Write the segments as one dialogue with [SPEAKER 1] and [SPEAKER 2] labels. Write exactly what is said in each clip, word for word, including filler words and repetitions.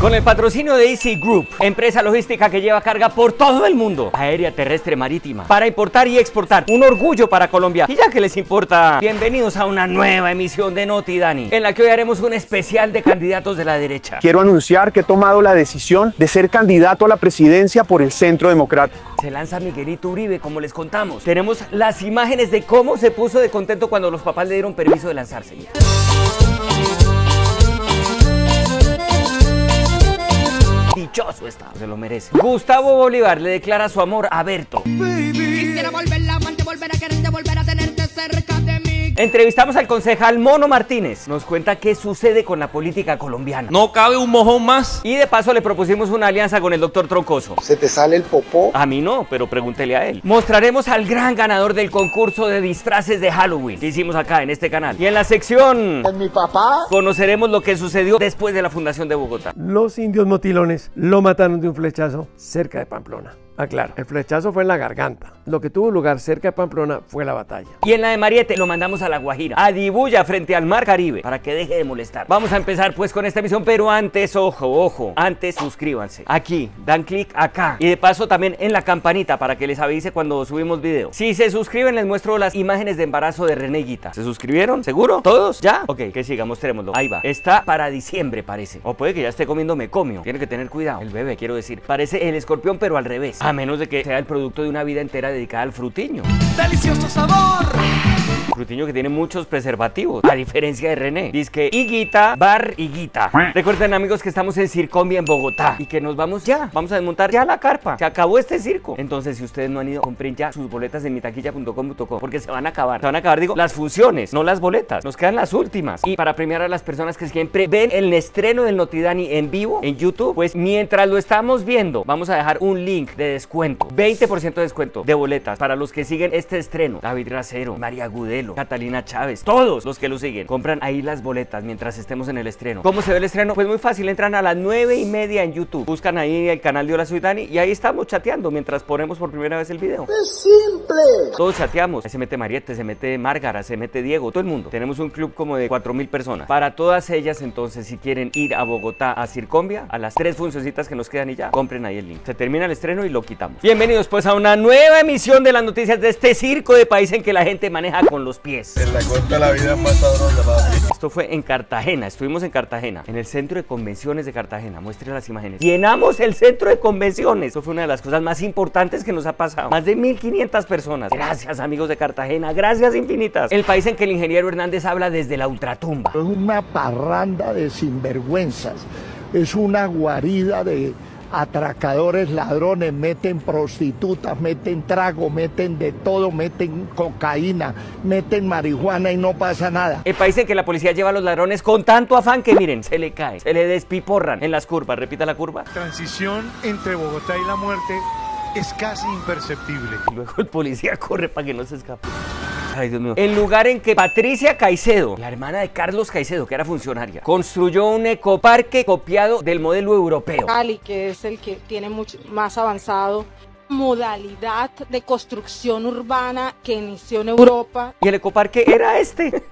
[SPEAKER 1] Con el patrocinio de Easy Group, empresa logística que lleva carga por todo el mundo, aérea, terrestre, marítima, para importar y exportar, un orgullo para Colombia. Y ya que les importa, bienvenidos a una nueva emisión de Noti Dani, en la que hoy haremos un especial de candidatos de la derecha.
[SPEAKER 2] Quiero anunciar que he tomado la decisión de ser candidato a la presidencia por el Centro Democrático.
[SPEAKER 1] Se lanza Miguelito Uribe, como les contamos. Tenemos las imágenes de cómo se puso de contento cuando los papás le dieron permiso de lanzarse. Dichoso está, se lo merece. Gustavo Bolívar le declara su amor a Berto. Baby. Quisiera volver a amarte, volver a quererte, volver a tenerte cerca de mí. Entrevistamos al concejal Mono Martínez. Nos cuenta qué sucede con la política colombiana.
[SPEAKER 3] No cabe un mojón más.
[SPEAKER 1] Y de paso le propusimos una alianza con el doctor Troncoso.
[SPEAKER 2] ¿Se te sale el popó?
[SPEAKER 1] A mí no, pero pregúntele a él. Mostraremos al gran ganador del concurso de disfraces de Halloween que hicimos acá en este canal. Y en la sección
[SPEAKER 2] ¿Es mi papá?
[SPEAKER 1] conoceremos lo que sucedió después de la fundación de Bogotá.
[SPEAKER 4] Los indios motilones lo mataron de un flechazo cerca de Pamplona. Aclaro, el flechazo fue en la garganta. Lo que tuvo lugar cerca de Pamplona fue la batalla.
[SPEAKER 1] Y en la de Mariette lo mandamos a La Guajira, a Dibuya, frente al Mar Caribe, para que deje de molestar. Vamos a empezar pues con esta emisión, pero antes, ojo, ojo, antes suscríbanse. Aquí, dan clic acá. Y de paso también en la campanita para que les avise cuando subimos video. Si se suscriben les muestro las imágenes de embarazo de René Higuita. ¿Se suscribieron? ¿Seguro? ¿Todos? ¿Ya? Ok, que siga, mostrémoslo. Ahí va. Está para diciembre, parece. O puede que ya esté comiendo mecomio. Tiene que tener cuidado. El bebé, quiero decir. Parece el escorpión, pero al revés. A menos de que sea el producto de una vida entera dedicada al frutiño.
[SPEAKER 3] ¡Delicioso sabor!
[SPEAKER 1] Frutiño que tiene muchos preservativos, a diferencia de René. Dice que Higuita, bar Higuita. Recuerden, amigos, que estamos en Circombia, en Bogotá, y que nos vamos ya, vamos a desmontar ya la carpa. Se acabó este circo. Entonces, si ustedes no han ido, compren ya sus boletas en mitaquilla punto com punto co, porque se van a acabar. Se van a acabar, digo, las funciones, no las boletas. Nos quedan las últimas. Y para premiar a las personas que siempre ven el estreno del Noti Dani en vivo, en YouTube, pues mientras lo estamos viendo, vamos a dejar un link de descuento. veinte por ciento de descuento de boletas para los que siguen este estreno. David Racero, María Gudelo, Catalina Chávez, todos los que lo siguen, compran ahí las boletas mientras estemos en el estreno. ¿Cómo se ve el estreno? Pues muy fácil, entran a las nueve y media en YouTube, buscan ahí el canal de Hola Soy Dani y ahí estamos chateando mientras ponemos por primera vez el video.
[SPEAKER 2] ¡Es simple!
[SPEAKER 1] Todos chateamos, ahí se mete Mariette, se mete Márgara, se mete Diego, todo el mundo. Tenemos un club como de cuatro mil personas. Para todas ellas, entonces, si quieren ir a Bogotá, a Circombia, a las tres funcioncitas que nos quedan y ya, compren ahí el link. Se termina el estreno y lo quitamos. Bienvenidos pues a una nueva emisión de las noticias de este circo de país en que la gente maneja con los pies.
[SPEAKER 5] En la costa la vida es más sabrosa, papi.
[SPEAKER 1] Esto fue en Cartagena, estuvimos en Cartagena, en el centro de convenciones de Cartagena. Muestre las imágenes. Llenamos el centro de convenciones. Esto fue una de las cosas más importantes que nos ha pasado. Más de mil quinientas personas. Gracias, amigos de Cartagena, gracias infinitas. El país en que el ingeniero Hernández habla desde la ultratumba.
[SPEAKER 6] Es una parranda de sinvergüenzas, es una guarida de atracadores, ladrones, meten prostitutas, meten trago, meten de todo, meten cocaína, meten marihuana y no pasa nada.
[SPEAKER 1] El país en que la policía lleva a los ladrones con tanto afán que miren, se le cae, se le despiporran en las curvas. Repita la curva.
[SPEAKER 7] Transición entre Bogotá y la muerte es casi imperceptible.
[SPEAKER 1] Y luego el policía corre para que no se escape. Ay, Dios mío. El lugar en que Patricia Caicedo, la hermana de Carlos Caicedo, que era funcionaria, construyó un ecoparque copiado del modelo europeo.
[SPEAKER 8] Cali, que es el que tiene mucho más avanzado modalidad de construcción urbana que inició en Europa.
[SPEAKER 1] Y el ecoparque era este.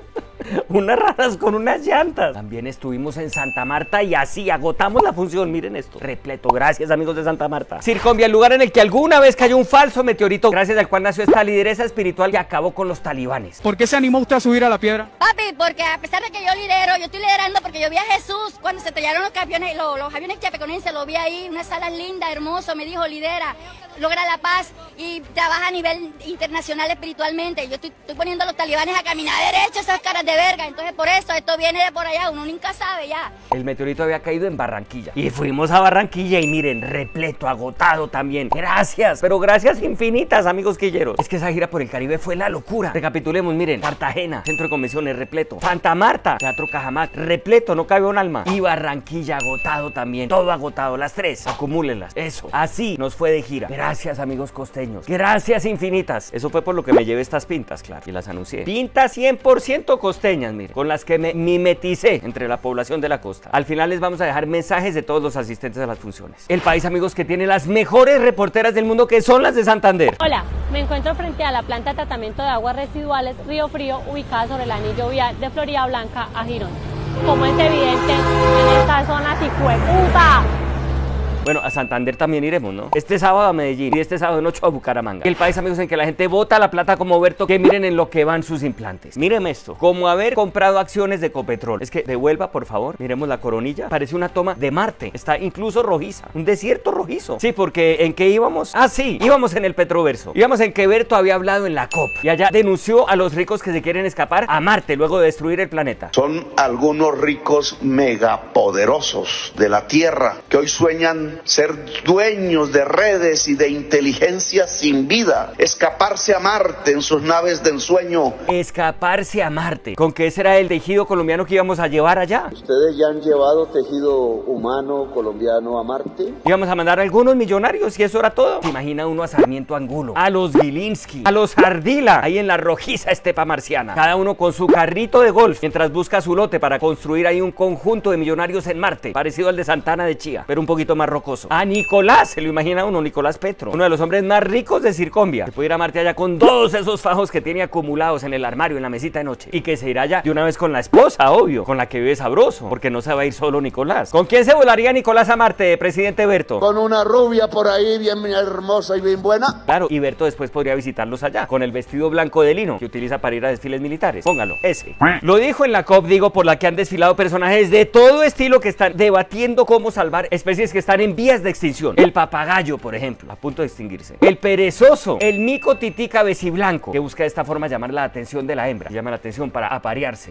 [SPEAKER 1] Unas raras con unas llantas. También estuvimos en Santa Marta y así agotamos la función. Miren esto, repleto. Gracias, amigos de Santa Marta. Circombia, el lugar en el que alguna vez cayó un falso meteorito, gracias al cual nació esta lideresa espiritual que acabó con los talibanes.
[SPEAKER 3] ¿Por qué se animó usted a subir a la piedra?
[SPEAKER 9] Papi, porque a pesar de que yo lidero, yo estoy liderando porque yo vi a Jesús cuando se estrellaron los aviones, los, los aviones chapecoenses, lo vi ahí, una sala linda, hermoso, me dijo, lidera, logra la paz y trabaja a nivel internacional espiritualmente. Yo estoy, estoy poniendo a los talibanes a caminar derecho, esas caras de verga, entonces por eso esto viene de por allá, uno nunca sabe ya.
[SPEAKER 1] El meteorito había caído en Barranquilla y fuimos a Barranquilla y miren, repleto, agotado también. Gracias, pero gracias infinitas, amigos quilleros. Es que esa gira por el Caribe fue la locura. Recapitulemos, miren, Cartagena, centro de convenciones, repleto. Santa Marta, Teatro Cajamarca, repleto, no cabe un alma. Y Barranquilla, agotado también, todo agotado, las tres, acumúlenlas. Eso, así nos fue de gira. Gracias, amigos costeños, gracias infinitas. Eso fue por lo que me llevé estas pintas, claro, y las anuncié. Pintas cien por ciento costeñas, miren, con las que me mimeticé entre la población de la costa. Al final les vamos a dejar mensajes de todos los asistentes a las funciones. El país, amigos, que tiene las mejores reporteras del mundo, que son las de Santander.
[SPEAKER 10] Hola, me encuentro frente a la planta de tratamiento de aguas residuales Río Frío, ubicada sobre el anillo vial de Florida Blanca a Girón. Como es evidente, en esta zona hijueputa.
[SPEAKER 1] Bueno, a Santander también iremos, ¿no? Este sábado a Medellín y este sábado en ocho a Bucaramanga. El país, amigos, en que la gente bota la plata como Berto, que miren en lo que van sus implantes. Miren esto, como haber comprado acciones de Ecopetrol. Es que devuelva, por favor, miremos la coronilla. Parece una toma de Marte, está incluso rojiza, un desierto rojizo. Sí, porque ¿en qué íbamos? Ah, sí, íbamos en el Petroverso. Íbamos en que Berto había hablado en la COP y allá denunció a los ricos que se quieren escapar a Marte luego de destruir el planeta.
[SPEAKER 11] Son algunos ricos megapoderosos de la Tierra que hoy sueñan ser dueños de redes y de inteligencia sin vida, escaparse a Marte en sus naves de ensueño.
[SPEAKER 1] Escaparse a Marte. ¿Con qué será el tejido colombiano que íbamos a llevar allá?
[SPEAKER 12] ¿Ustedes ya han llevado tejido humano colombiano a Marte?
[SPEAKER 1] Íbamos a mandar a algunos millonarios y eso era todo. ¿Se imagina uno a Sarmiento Angulo, a los Gilinski, a los Ardila, ahí en la rojiza estepa marciana? Cada uno con su carrito de golf, mientras busca su lote para construir ahí un conjunto de millonarios en Marte, parecido al de Santana de Chía, pero un poquito más rocoso. A Nicolás, se lo imagina uno, Nicolás Petro, uno de los hombres más ricos de Circombia, que puede ir a Marte allá con todos esos fajos que tiene acumulados en el armario, en la mesita de noche, y que se irá allá de una vez con la esposa, obvio, con la que vive sabroso, porque no se va a ir solo Nicolás. ¿Con quién se volaría Nicolás a Marte, presidente Berto?
[SPEAKER 12] Con una rubia por ahí, bien hermosa y bien buena.
[SPEAKER 1] Claro, y Berto después podría visitarlos allá, con el vestido blanco de lino que utiliza para ir a desfiles militares. Póngalo, ese. Lo dijo en la COP, digo, por la que han desfilado personajes de todo estilo que están debatiendo cómo salvar especies que están en vías de extinción. El papagayo, por ejemplo, a punto de extinguirse. El perezoso, el mico tití cabeciblanco, que busca de esta forma llamar la atención de la hembra, llama la atención para aparearse.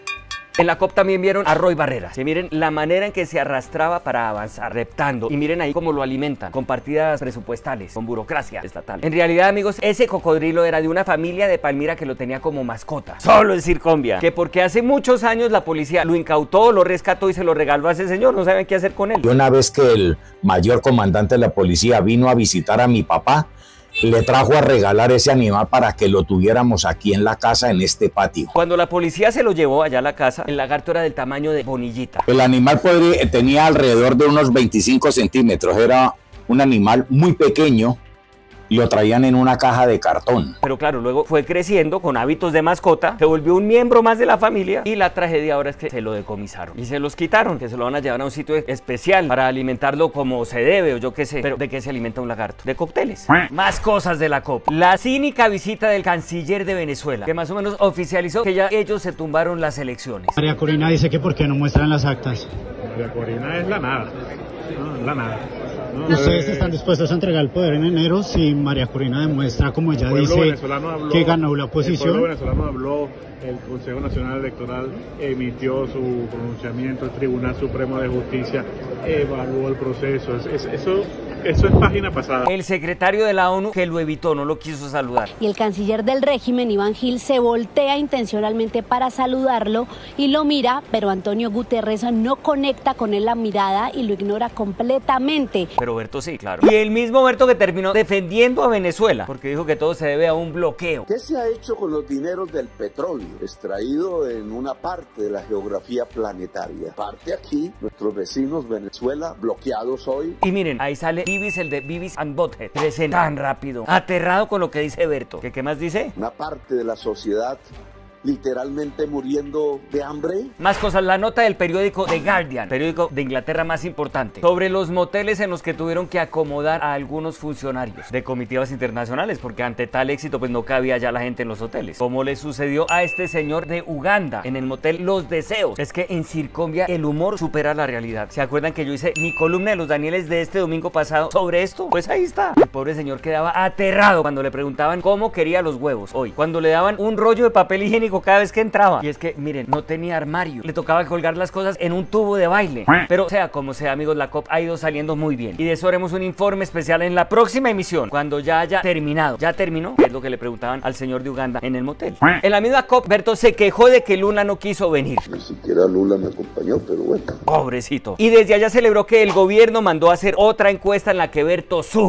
[SPEAKER 1] En la COP también vieron a Roy Barreras, que miren la manera en que se arrastraba para avanzar, reptando, y miren ahí cómo lo alimentan, con partidas presupuestales, con burocracia estatal. En realidad, amigos, ese cocodrilo era de una familia de Palmira que lo tenía como mascota, solo en Circombia, que porque hace muchos años la policía lo incautó, lo rescató y se lo regaló a ese señor, no saben qué hacer con él.
[SPEAKER 13] Y una vez que el mayor comandante de la policía vino a visitar a mi papá, le trajo a regalar ese animal para que lo tuviéramos aquí en la casa, en este patio.
[SPEAKER 1] Cuando la policía se lo llevó allá a la casa, el lagarto era del tamaño de Bonillita.
[SPEAKER 13] El animal podría, tenía alrededor de unos veinticinco centímetros, era un animal muy pequeño. Lo traían en una caja de cartón.
[SPEAKER 1] Pero claro, luego fue creciendo con hábitos de mascota, se volvió un miembro más de la familia y la tragedia ahora es que se lo decomisaron y se los quitaron, que se lo van a llevar a un sitio especial para alimentarlo como se debe o yo qué sé. Pero ¿de qué se alimenta un lagarto? De cócteles. Más cosas de la COP. La cínica visita del canciller de Venezuela, que más o menos oficializó que ya ellos se tumbaron las elecciones.
[SPEAKER 14] María Corina dice que por qué no muestran las actas.
[SPEAKER 15] María Corina es la nada, no, es la nada.
[SPEAKER 14] No, ¿Ustedes eh, están dispuestos a entregar el poder en enero si María Corina demuestra, como ella dice, habló, que ganó la oposición?
[SPEAKER 15] El pueblo venezolano habló, el Consejo Nacional Electoral emitió su pronunciamiento, el Tribunal Supremo de Justicia evaluó el proceso. Es, es, eso, eso es página pasada.
[SPEAKER 1] El secretario de la ONU que lo evitó, no lo quiso saludar.
[SPEAKER 16] Y el canciller del régimen, Iván Gil, se voltea intencionalmente para saludarlo y lo mira, pero Antonio Guterres no conecta con él la mirada y lo ignora completamente.
[SPEAKER 1] Pero Berto sí, claro. Y el mismo Berto que terminó defendiendo a Venezuela, porque dijo que todo se debe a un bloqueo.
[SPEAKER 12] ¿Qué se ha hecho con los dineros del petróleo extraído en una parte de la geografía planetaria? Parte aquí, nuestros vecinos Venezuela, bloqueados hoy.
[SPEAKER 1] Y miren, ahí sale Beavis, el de Beavis and Butthead, crece tan rápido, aterrado con lo que dice Berto. ¿Qué, qué más dice?
[SPEAKER 12] Una parte de la sociedad literalmente muriendo de hambre.
[SPEAKER 1] Más cosas, la nota del periódico The Guardian, periódico de Inglaterra más importante, sobre los moteles en los que tuvieron que acomodar a algunos funcionarios de comitivas internacionales, porque ante tal éxito pues no cabía ya la gente en los hoteles, como le sucedió a este señor de Uganda en el motel Los Deseos. Es que en Circombia el humor supera la realidad. ¿Se acuerdan que yo hice mi columna de los Danieles de este domingo pasado sobre esto? Pues ahí está. El pobre señor quedaba aterrado cuando le preguntaban cómo quería los huevos hoy, cuando le daban un rollo de papel higiénico cada vez que entraba. Y es que, miren, no tenía armario. Le tocaba colgar las cosas en un tubo de baile. Pero sea como sea, amigos, la COP ha ido saliendo muy bien. Y de eso haremos un informe especial en la próxima emisión, cuando ya haya terminado. ¿Ya terminó? Es lo que le preguntaban al señor de Uganda en el motel. En la misma COP, Berto se quejó de que Lula no quiso venir.
[SPEAKER 12] Ni siquiera Lula me acompañó, pero bueno.
[SPEAKER 1] Pobrecito. Y desde allá celebró que el gobierno mandó a hacer otra encuesta en la que Berto sube. Enhorabuena.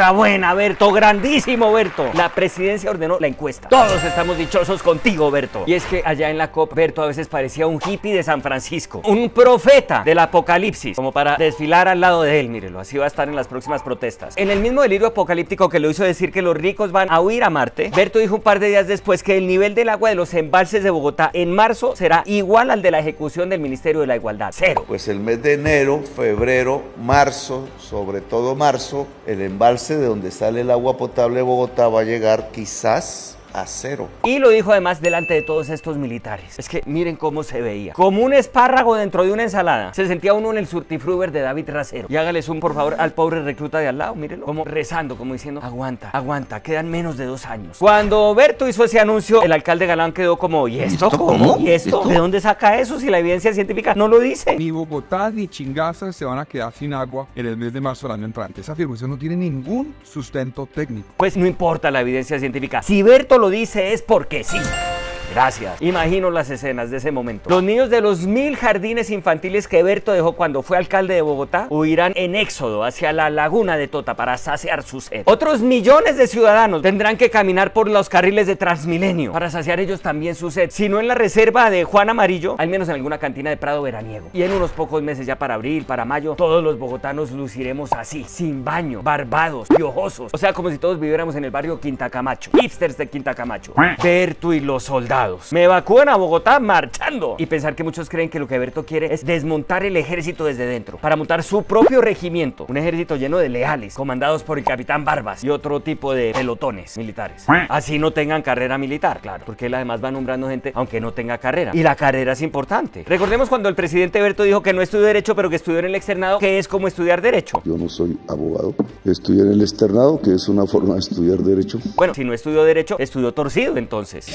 [SPEAKER 1] Enhorabuena, Berto, grandísimo, Berto. La presidencia ordenó la encuesta. Todos estamos dichosos contigo, Berto. Y es que allá en la COP, Berto a veces parecía un hippie de San Francisco, un profeta del apocalipsis, como para desfilar al lado de él. Mírelo, así va a estar en las próximas protestas. En el mismo delirio apocalíptico que lo hizo decir que los ricos van a huir a Marte, Berto dijo un par de días después que el nivel del agua de los embalses de Bogotá en marzo será igual al de la ejecución del Ministerio de la Igualdad, cero.
[SPEAKER 12] Pues el mes de enero, febrero, marzo, sobre todo marzo, el embalse de donde sale el agua potable de Bogotá va a llegar quizás a cero.
[SPEAKER 1] Y lo dijo además delante de todos estos militares. Es que miren cómo se veía, como un espárrago dentro de una ensalada. Se sentía uno en el Surtifruber de David Racero. Y hágale zoom por favor al pobre recluta de al lado, mírenlo, como rezando, como diciendo, aguanta, aguanta, quedan menos de dos años. Cuando Berto hizo ese anuncio, el alcalde Galán quedó como, ¿y esto cómo? ¿Y esto? ¿De dónde saca eso si la evidencia científica no lo dice?
[SPEAKER 17] Ni Bogotá ni Chingazas se van a quedar sin agua en el mes de marzo del año entrante. Esa afirmación no tiene ningún sustento técnico.
[SPEAKER 1] Pues no importa la evidencia científica. Si Berto lo dice es porque sí. Gracias. Imagino las escenas de ese momento. Los niños de los mil jardines infantiles que Berto dejó cuando fue alcalde de Bogotá huirán en éxodo hacia la laguna de Tota para saciar su sed. Otros millones de ciudadanos tendrán que caminar por los carriles de Transmilenio para saciar ellos también su sed. Si no en la reserva de Juan Amarillo, al menos en alguna cantina de Prado veraniego. Y en unos pocos meses, ya para abril, para mayo, todos los bogotanos luciremos así, sin baño, barbados, piojosos. O sea, como si todos viviéramos en el barrio Quinta Camacho. Hipsters de Quinta Camacho. Berto y los soldados me evacúan a Bogotá marchando. Y pensar que muchos creen que lo que Berto quiere es desmontar el ejército desde dentro para montar su propio regimiento, un ejército lleno de leales, comandados por el capitán Barbas y otro tipo de pelotones militares. Así no tengan carrera militar, claro, porque él además va nombrando gente aunque no tenga carrera. Y la carrera es importante. Recordemos cuando el presidente Berto dijo que no estudió Derecho, pero que estudió en el externado, que es como estudiar Derecho.
[SPEAKER 12] Yo no soy abogado, estudié en el externado, que es una forma de estudiar Derecho.
[SPEAKER 1] Bueno, si no estudió Derecho, estudió torcido entonces.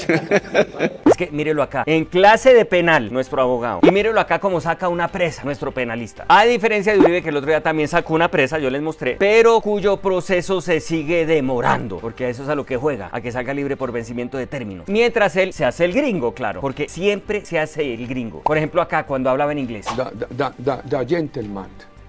[SPEAKER 1] Es que mírelo acá, en clase de penal, nuestro abogado. Y mírelo acá como saca una presa, nuestro penalista. A diferencia de Uribe, que el otro día también sacó una presa, yo les mostré, pero cuyo proceso se sigue demorando, porque a eso es a lo que juega, a que salga libre por vencimiento de términos. Mientras él se hace el gringo, claro, porque siempre se hace el gringo. Por ejemplo acá, cuando hablaba en inglés.
[SPEAKER 18] The, the, the, the gentleman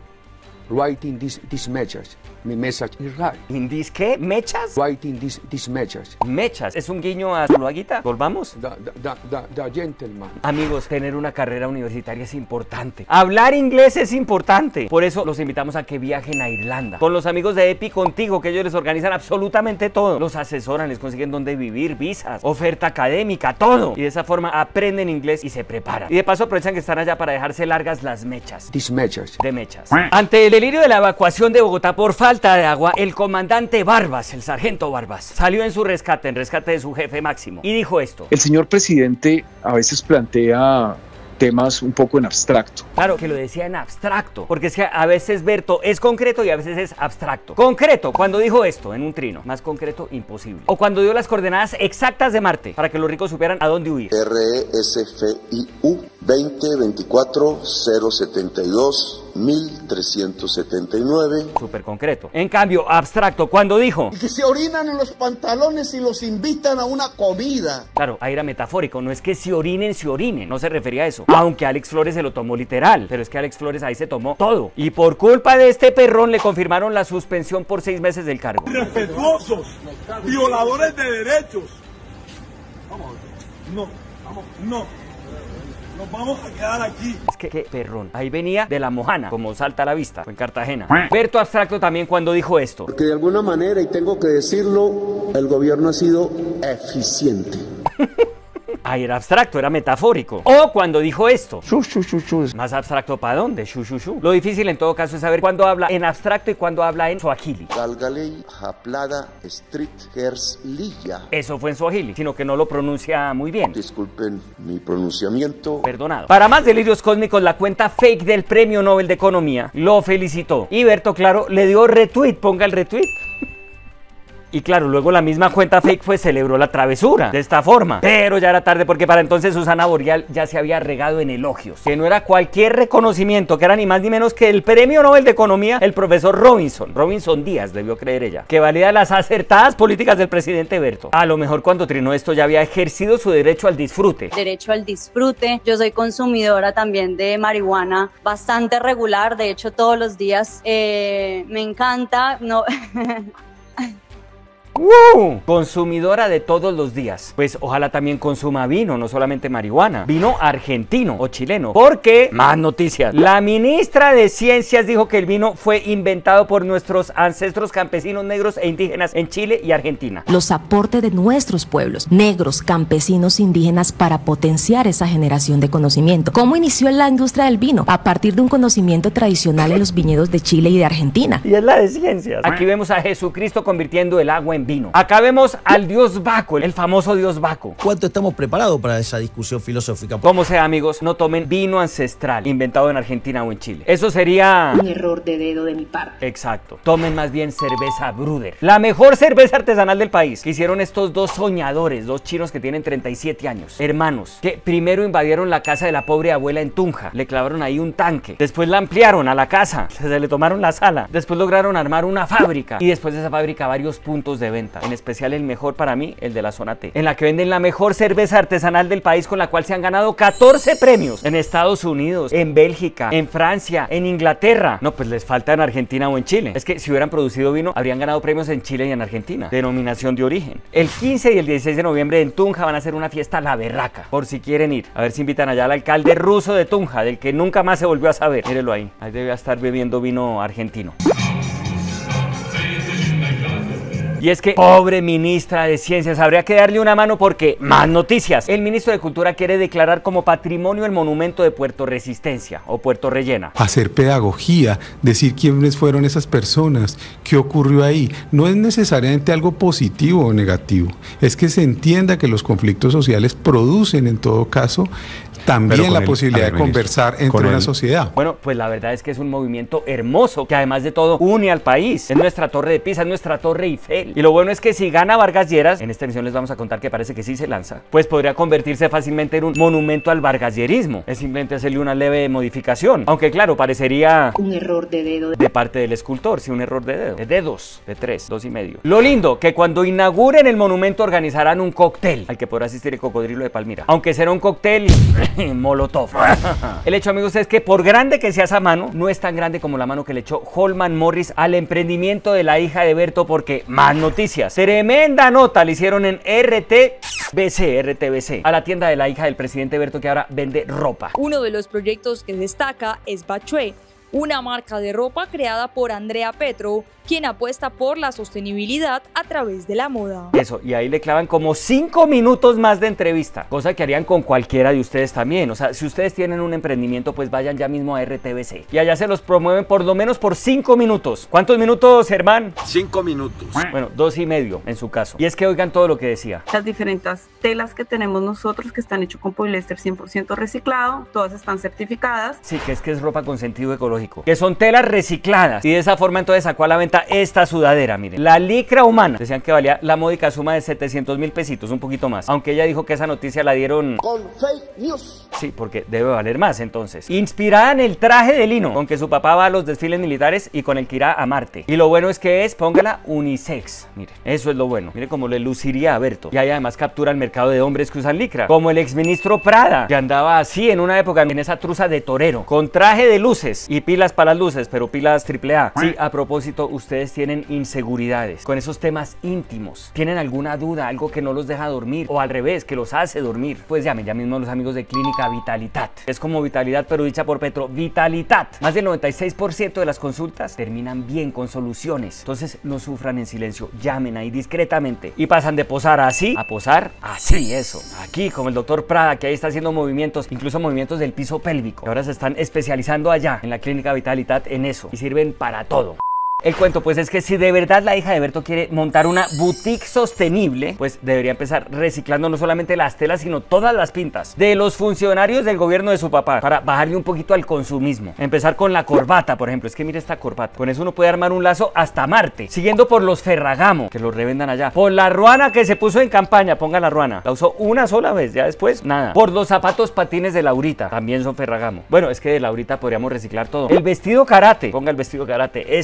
[SPEAKER 18] writing this, this message. Mi message is right.
[SPEAKER 1] ¿In this qué? ¿Mechas?
[SPEAKER 18] Writing this, this message.
[SPEAKER 1] Mechas. ¿Es un guiño a Zuluaguita? ¿Volvamos?
[SPEAKER 18] The, the, the, the gentleman.
[SPEAKER 1] Amigos, tener una carrera universitaria es importante. Hablar inglés es importante. Por eso los invitamos a que viajen a Irlanda. Con los amigos de Epi Contigo, que ellos les organizan absolutamente todo. Los asesoran, les consiguen dónde vivir, visas, oferta académica, todo. Y de esa forma aprenden inglés y se preparan. Y de paso aprovechan que están allá para dejarse largas las mechas.
[SPEAKER 18] These mechas.
[SPEAKER 1] De mechas. Ante el delirio de la evacuación de Bogotá por falta de agua, el comandante Barbas, el sargento Barbas, salió en su rescate, en rescate de su jefe máximo, y dijo esto.
[SPEAKER 19] El señor presidente a veces plantea temas un poco en abstracto.
[SPEAKER 1] Claro que lo decía en abstracto, porque es que a veces Berto es concreto y a veces es abstracto. Concreto, cuando dijo esto en un trino, más concreto, imposible. O cuando dio las coordenadas exactas de Marte, para que los ricos supieran a dónde huir.
[SPEAKER 12] R E S F I U veinte veinticuatro cero setenta y dos mil trescientos setenta y nueve.
[SPEAKER 1] Súper concreto. En cambio, abstracto, cuando dijo
[SPEAKER 20] que se orinan en los pantalones y los invitan a una comida.
[SPEAKER 1] Claro, ahí era metafórico, no es que se orinen, se orinen, no se refería a eso. Aunque Alex Flores se lo tomó literal, pero es que Alex Flores ahí se tomó todo. Y por culpa de este perrón le confirmaron la suspensión por seis meses del cargo.
[SPEAKER 21] Irrespetuosos, violadores de derechos. Vamos, no, vamos, no. Nos vamos a quedar aquí.
[SPEAKER 1] Es que, qué perrón. Ahí venía de la Mojana, como salta a la vista, fue en Cartagena. Berto abstracto también cuando dijo esto.
[SPEAKER 12] Porque de alguna manera, y tengo que decirlo, el gobierno ha sido eficiente.
[SPEAKER 1] Ahí era abstracto, era metafórico. O cuando dijo esto. Shu, shu, shu, shu. ¿Más abstracto para dónde? Shu, shu, shu. Lo difícil en todo caso es saber cuándo habla en abstracto y cuándo habla en suajili.
[SPEAKER 12] Galgalei, Haplada, Street, Hersliya.
[SPEAKER 1] Eso fue en suajili, sino que no lo pronuncia muy bien.
[SPEAKER 12] Disculpen mi pronunciamiento.
[SPEAKER 1] Perdonado. Para más delirios cósmicos, la cuenta fake del Premio Nobel de Economía lo felicitó. Y Berto, claro, le dio retweet. Ponga el retweet. Y claro, luego la misma cuenta fake pues celebró la travesura de esta forma. Pero ya era tarde porque para entonces Susana Boreal ya se había regado en elogios. Que no era cualquier reconocimiento, que era ni más ni menos que el Premio Nobel de Economía, el profesor Robinson. Robinson Díaz, debió creer ella. Que valida las acertadas políticas del presidente Berto. A lo mejor cuando trinó esto ya había ejercido su derecho al disfrute.
[SPEAKER 22] Derecho al disfrute. Yo soy consumidora también de marihuana bastante regular, de hecho todos los días. Eh, me encanta, no...
[SPEAKER 1] ¡Wow! Consumidora de todos los días. Pues ojalá también consuma vino, no solamente marihuana. Vino argentino o chileno. Porque, más noticias. La ministra de Ciencias dijo que el vino fue inventado por nuestros ancestros campesinos negros e indígenas en Chile y Argentina.
[SPEAKER 2] Los aportes de nuestros pueblos, negros, campesinos, indígenas, para potenciar esa generación de conocimiento. ¿Cómo inició la industria del vino? A partir de un conocimiento tradicional en los viñedos de Chile y de Argentina.
[SPEAKER 1] Y es la de ciencias. Aquí vemos a Jesucristo convirtiendo el agua en vino. Acá vemos al dios Baco, el famoso dios Baco.
[SPEAKER 4] ¿Cuánto estamos preparados para esa discusión filosófica?
[SPEAKER 1] Como sea, amigos, no tomen vino ancestral inventado en Argentina o en Chile. Eso sería
[SPEAKER 2] un error de dedo de mi parte.
[SPEAKER 1] Exacto. Tomen más bien cerveza Bruder, la mejor cerveza artesanal del país, que hicieron estos dos soñadores, dos chinos que tienen treinta y siete años, hermanos, que primero invadieron la casa de la pobre abuela en Tunja, le clavaron ahí un tanque, después la ampliaron a la casa, se le tomaron la sala, después lograron armar una fábrica y después de esa fábrica varios puntos de venta, en especial el mejor para mí, el de la zona T, en la que venden la mejor cerveza artesanal del país, con la cual se han ganado catorce premios en Estados Unidos, en Bélgica, en Francia, en Inglaterra. No, pues les falta en Argentina o en Chile. Es que si hubieran producido vino, habrían ganado premios en Chile y en Argentina. Denominación de origen. El quince y el dieciséis de noviembre en Tunja van a hacer una fiesta La Berraca, por si quieren ir. A ver si invitan allá al alcalde ruso de Tunja, del que nunca más se volvió a saber. Mírelo ahí. Ahí debe estar bebiendo vino argentino. Y es que, pobre ministra de Ciencias, habría que darle una mano porque, más noticias, el ministro de Cultura quiere declarar como patrimonio el monumento de Puerto Resistencia o Puerto Rellena.
[SPEAKER 23] Hacer pedagogía, decir quiénes fueron esas personas, qué ocurrió ahí, no es necesariamente algo positivo o negativo, es que se entienda que los conflictos sociales producen en todo caso también la el, posibilidad ver, de conversar ministro, entre una el... sociedad.
[SPEAKER 1] Bueno, pues la verdad es que es un movimiento hermoso que además de todo une al país. Es nuestra torre de Pisa, es nuestra torre Eiffel. Y lo bueno es que si gana Vargas Lleras, en esta emisión les vamos a contar que parece que sí se lanza, pues podría convertirse fácilmente en un monumento al vargasierismo. Es simplemente hacerle una leve modificación. Aunque claro, parecería
[SPEAKER 2] un error de dedo
[SPEAKER 1] de parte del escultor, sí, un error de dedo. De dedos, de tres, dos y medio. Lo lindo, que cuando inauguren el monumento organizarán un cóctel al que podrá asistir el cocodrilo de Palmira. Aunque será un cóctel molotov. El hecho, amigos, es que por grande que sea esa mano, no es tan grande como la mano que le echó Holman Morris al emprendimiento de la hija de Berto, porque más noticias. Tremenda nota le hicieron en R T B C, R T B C, a la tienda de la hija del presidente Berto, que ahora vende ropa.
[SPEAKER 24] Uno de los proyectos que destaca es Bachue, una marca de ropa creada por Andrea Petro, quien apuesta por la sostenibilidad a través de la moda.
[SPEAKER 1] Eso, y ahí le clavan como cinco minutos más de entrevista, cosa que harían con cualquiera de ustedes también. O sea, si ustedes tienen un emprendimiento, pues vayan ya mismo a R T B C y allá se los promueven por lo menos por cinco minutos. ¿Cuántos minutos, Germán?
[SPEAKER 5] Cinco minutos.
[SPEAKER 1] Bueno, dos y medio en su caso. Y es que oigan todo lo que decía.
[SPEAKER 25] Las diferentes telas que tenemos nosotros, que están hechas con poliéster cien por ciento reciclado, todas están certificadas.
[SPEAKER 1] Sí, que es que es ropa con sentido ecológico, que son telas recicladas, y de esa forma entonces sacó a la venta esta sudadera, miren, la licra humana. Decían que valía la módica suma de setecientos mil pesitos, un poquito más, aunque ella dijo que esa noticia la dieron
[SPEAKER 20] con fake news.
[SPEAKER 1] Sí, porque debe valer más entonces. Inspirada en el traje de lino con que su papá va a los desfiles militares y con el que irá a Marte. Y lo bueno es que es, póngala, unisex. Miren, eso es lo bueno. Miren cómo le luciría a Berto. Y ahí además captura el mercado de hombres que usan licra, como el exministro Prada, que andaba así en una época en esa truza de torero, con traje de luces y pilas para las luces, pero pilas triple A. Sí, a propósito, ustedes tienen inseguridades con esos temas íntimos, tienen alguna duda, algo que no los deja dormir, o al revés, que los hace dormir, pues llamen ya mismo a los amigos de Clínica Vitalitat. Es como Vitalidad, pero dicha por Petro, Vitalitat. Más del noventa y seis por ciento de las consultas terminan bien, con soluciones. Entonces no sufran en silencio, llamen ahí discretamente y pasan de posar así a posar así. Eso, aquí como el doctor Prada, que ahí está haciendo movimientos, incluso movimientos del piso pélvico, que ahora se están especializando allá en la Clínica Vitalitat en eso, y sirven para todo. El cuento pues es que si de verdad la hija de Berto quiere montar una boutique sostenible, pues debería empezar reciclando no solamente las telas, sino todas las pintas de los funcionarios del gobierno de su papá, para bajarle un poquito al consumismo. Empezar con la corbata, por ejemplo. Es que mire esta corbata, con eso uno puede armar un lazo hasta Marte. Siguiendo por los Ferragamo, que los revendan allá. Por la ruana que se puso en campaña, ponga la ruana, la usó una sola vez, ya después nada. Por los zapatos patines de Laurita, también son Ferragamo. Bueno, es que de Laurita podríamos reciclar todo. El vestido karate, ponga el vestido karate ese. El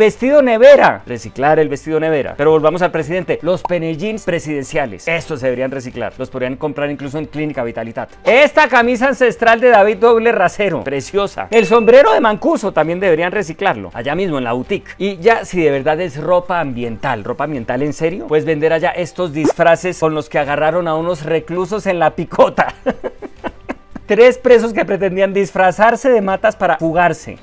[SPEAKER 1] vestido nevera, reciclar el vestido nevera. Pero volvamos al presidente, los penellins presidenciales, estos se deberían reciclar, los podrían comprar incluso en Clínica Vitalitat. Esta camisa ancestral de David doble rasero, preciosa. El sombrero de Mancuso también deberían reciclarlo, allá mismo en la boutique. Y ya si de verdad es ropa ambiental, ropa ambiental en serio, pues vender allá estos disfraces con los que agarraron a unos reclusos en la picota. Tres presos que pretendían disfrazarse de matas para fugarse.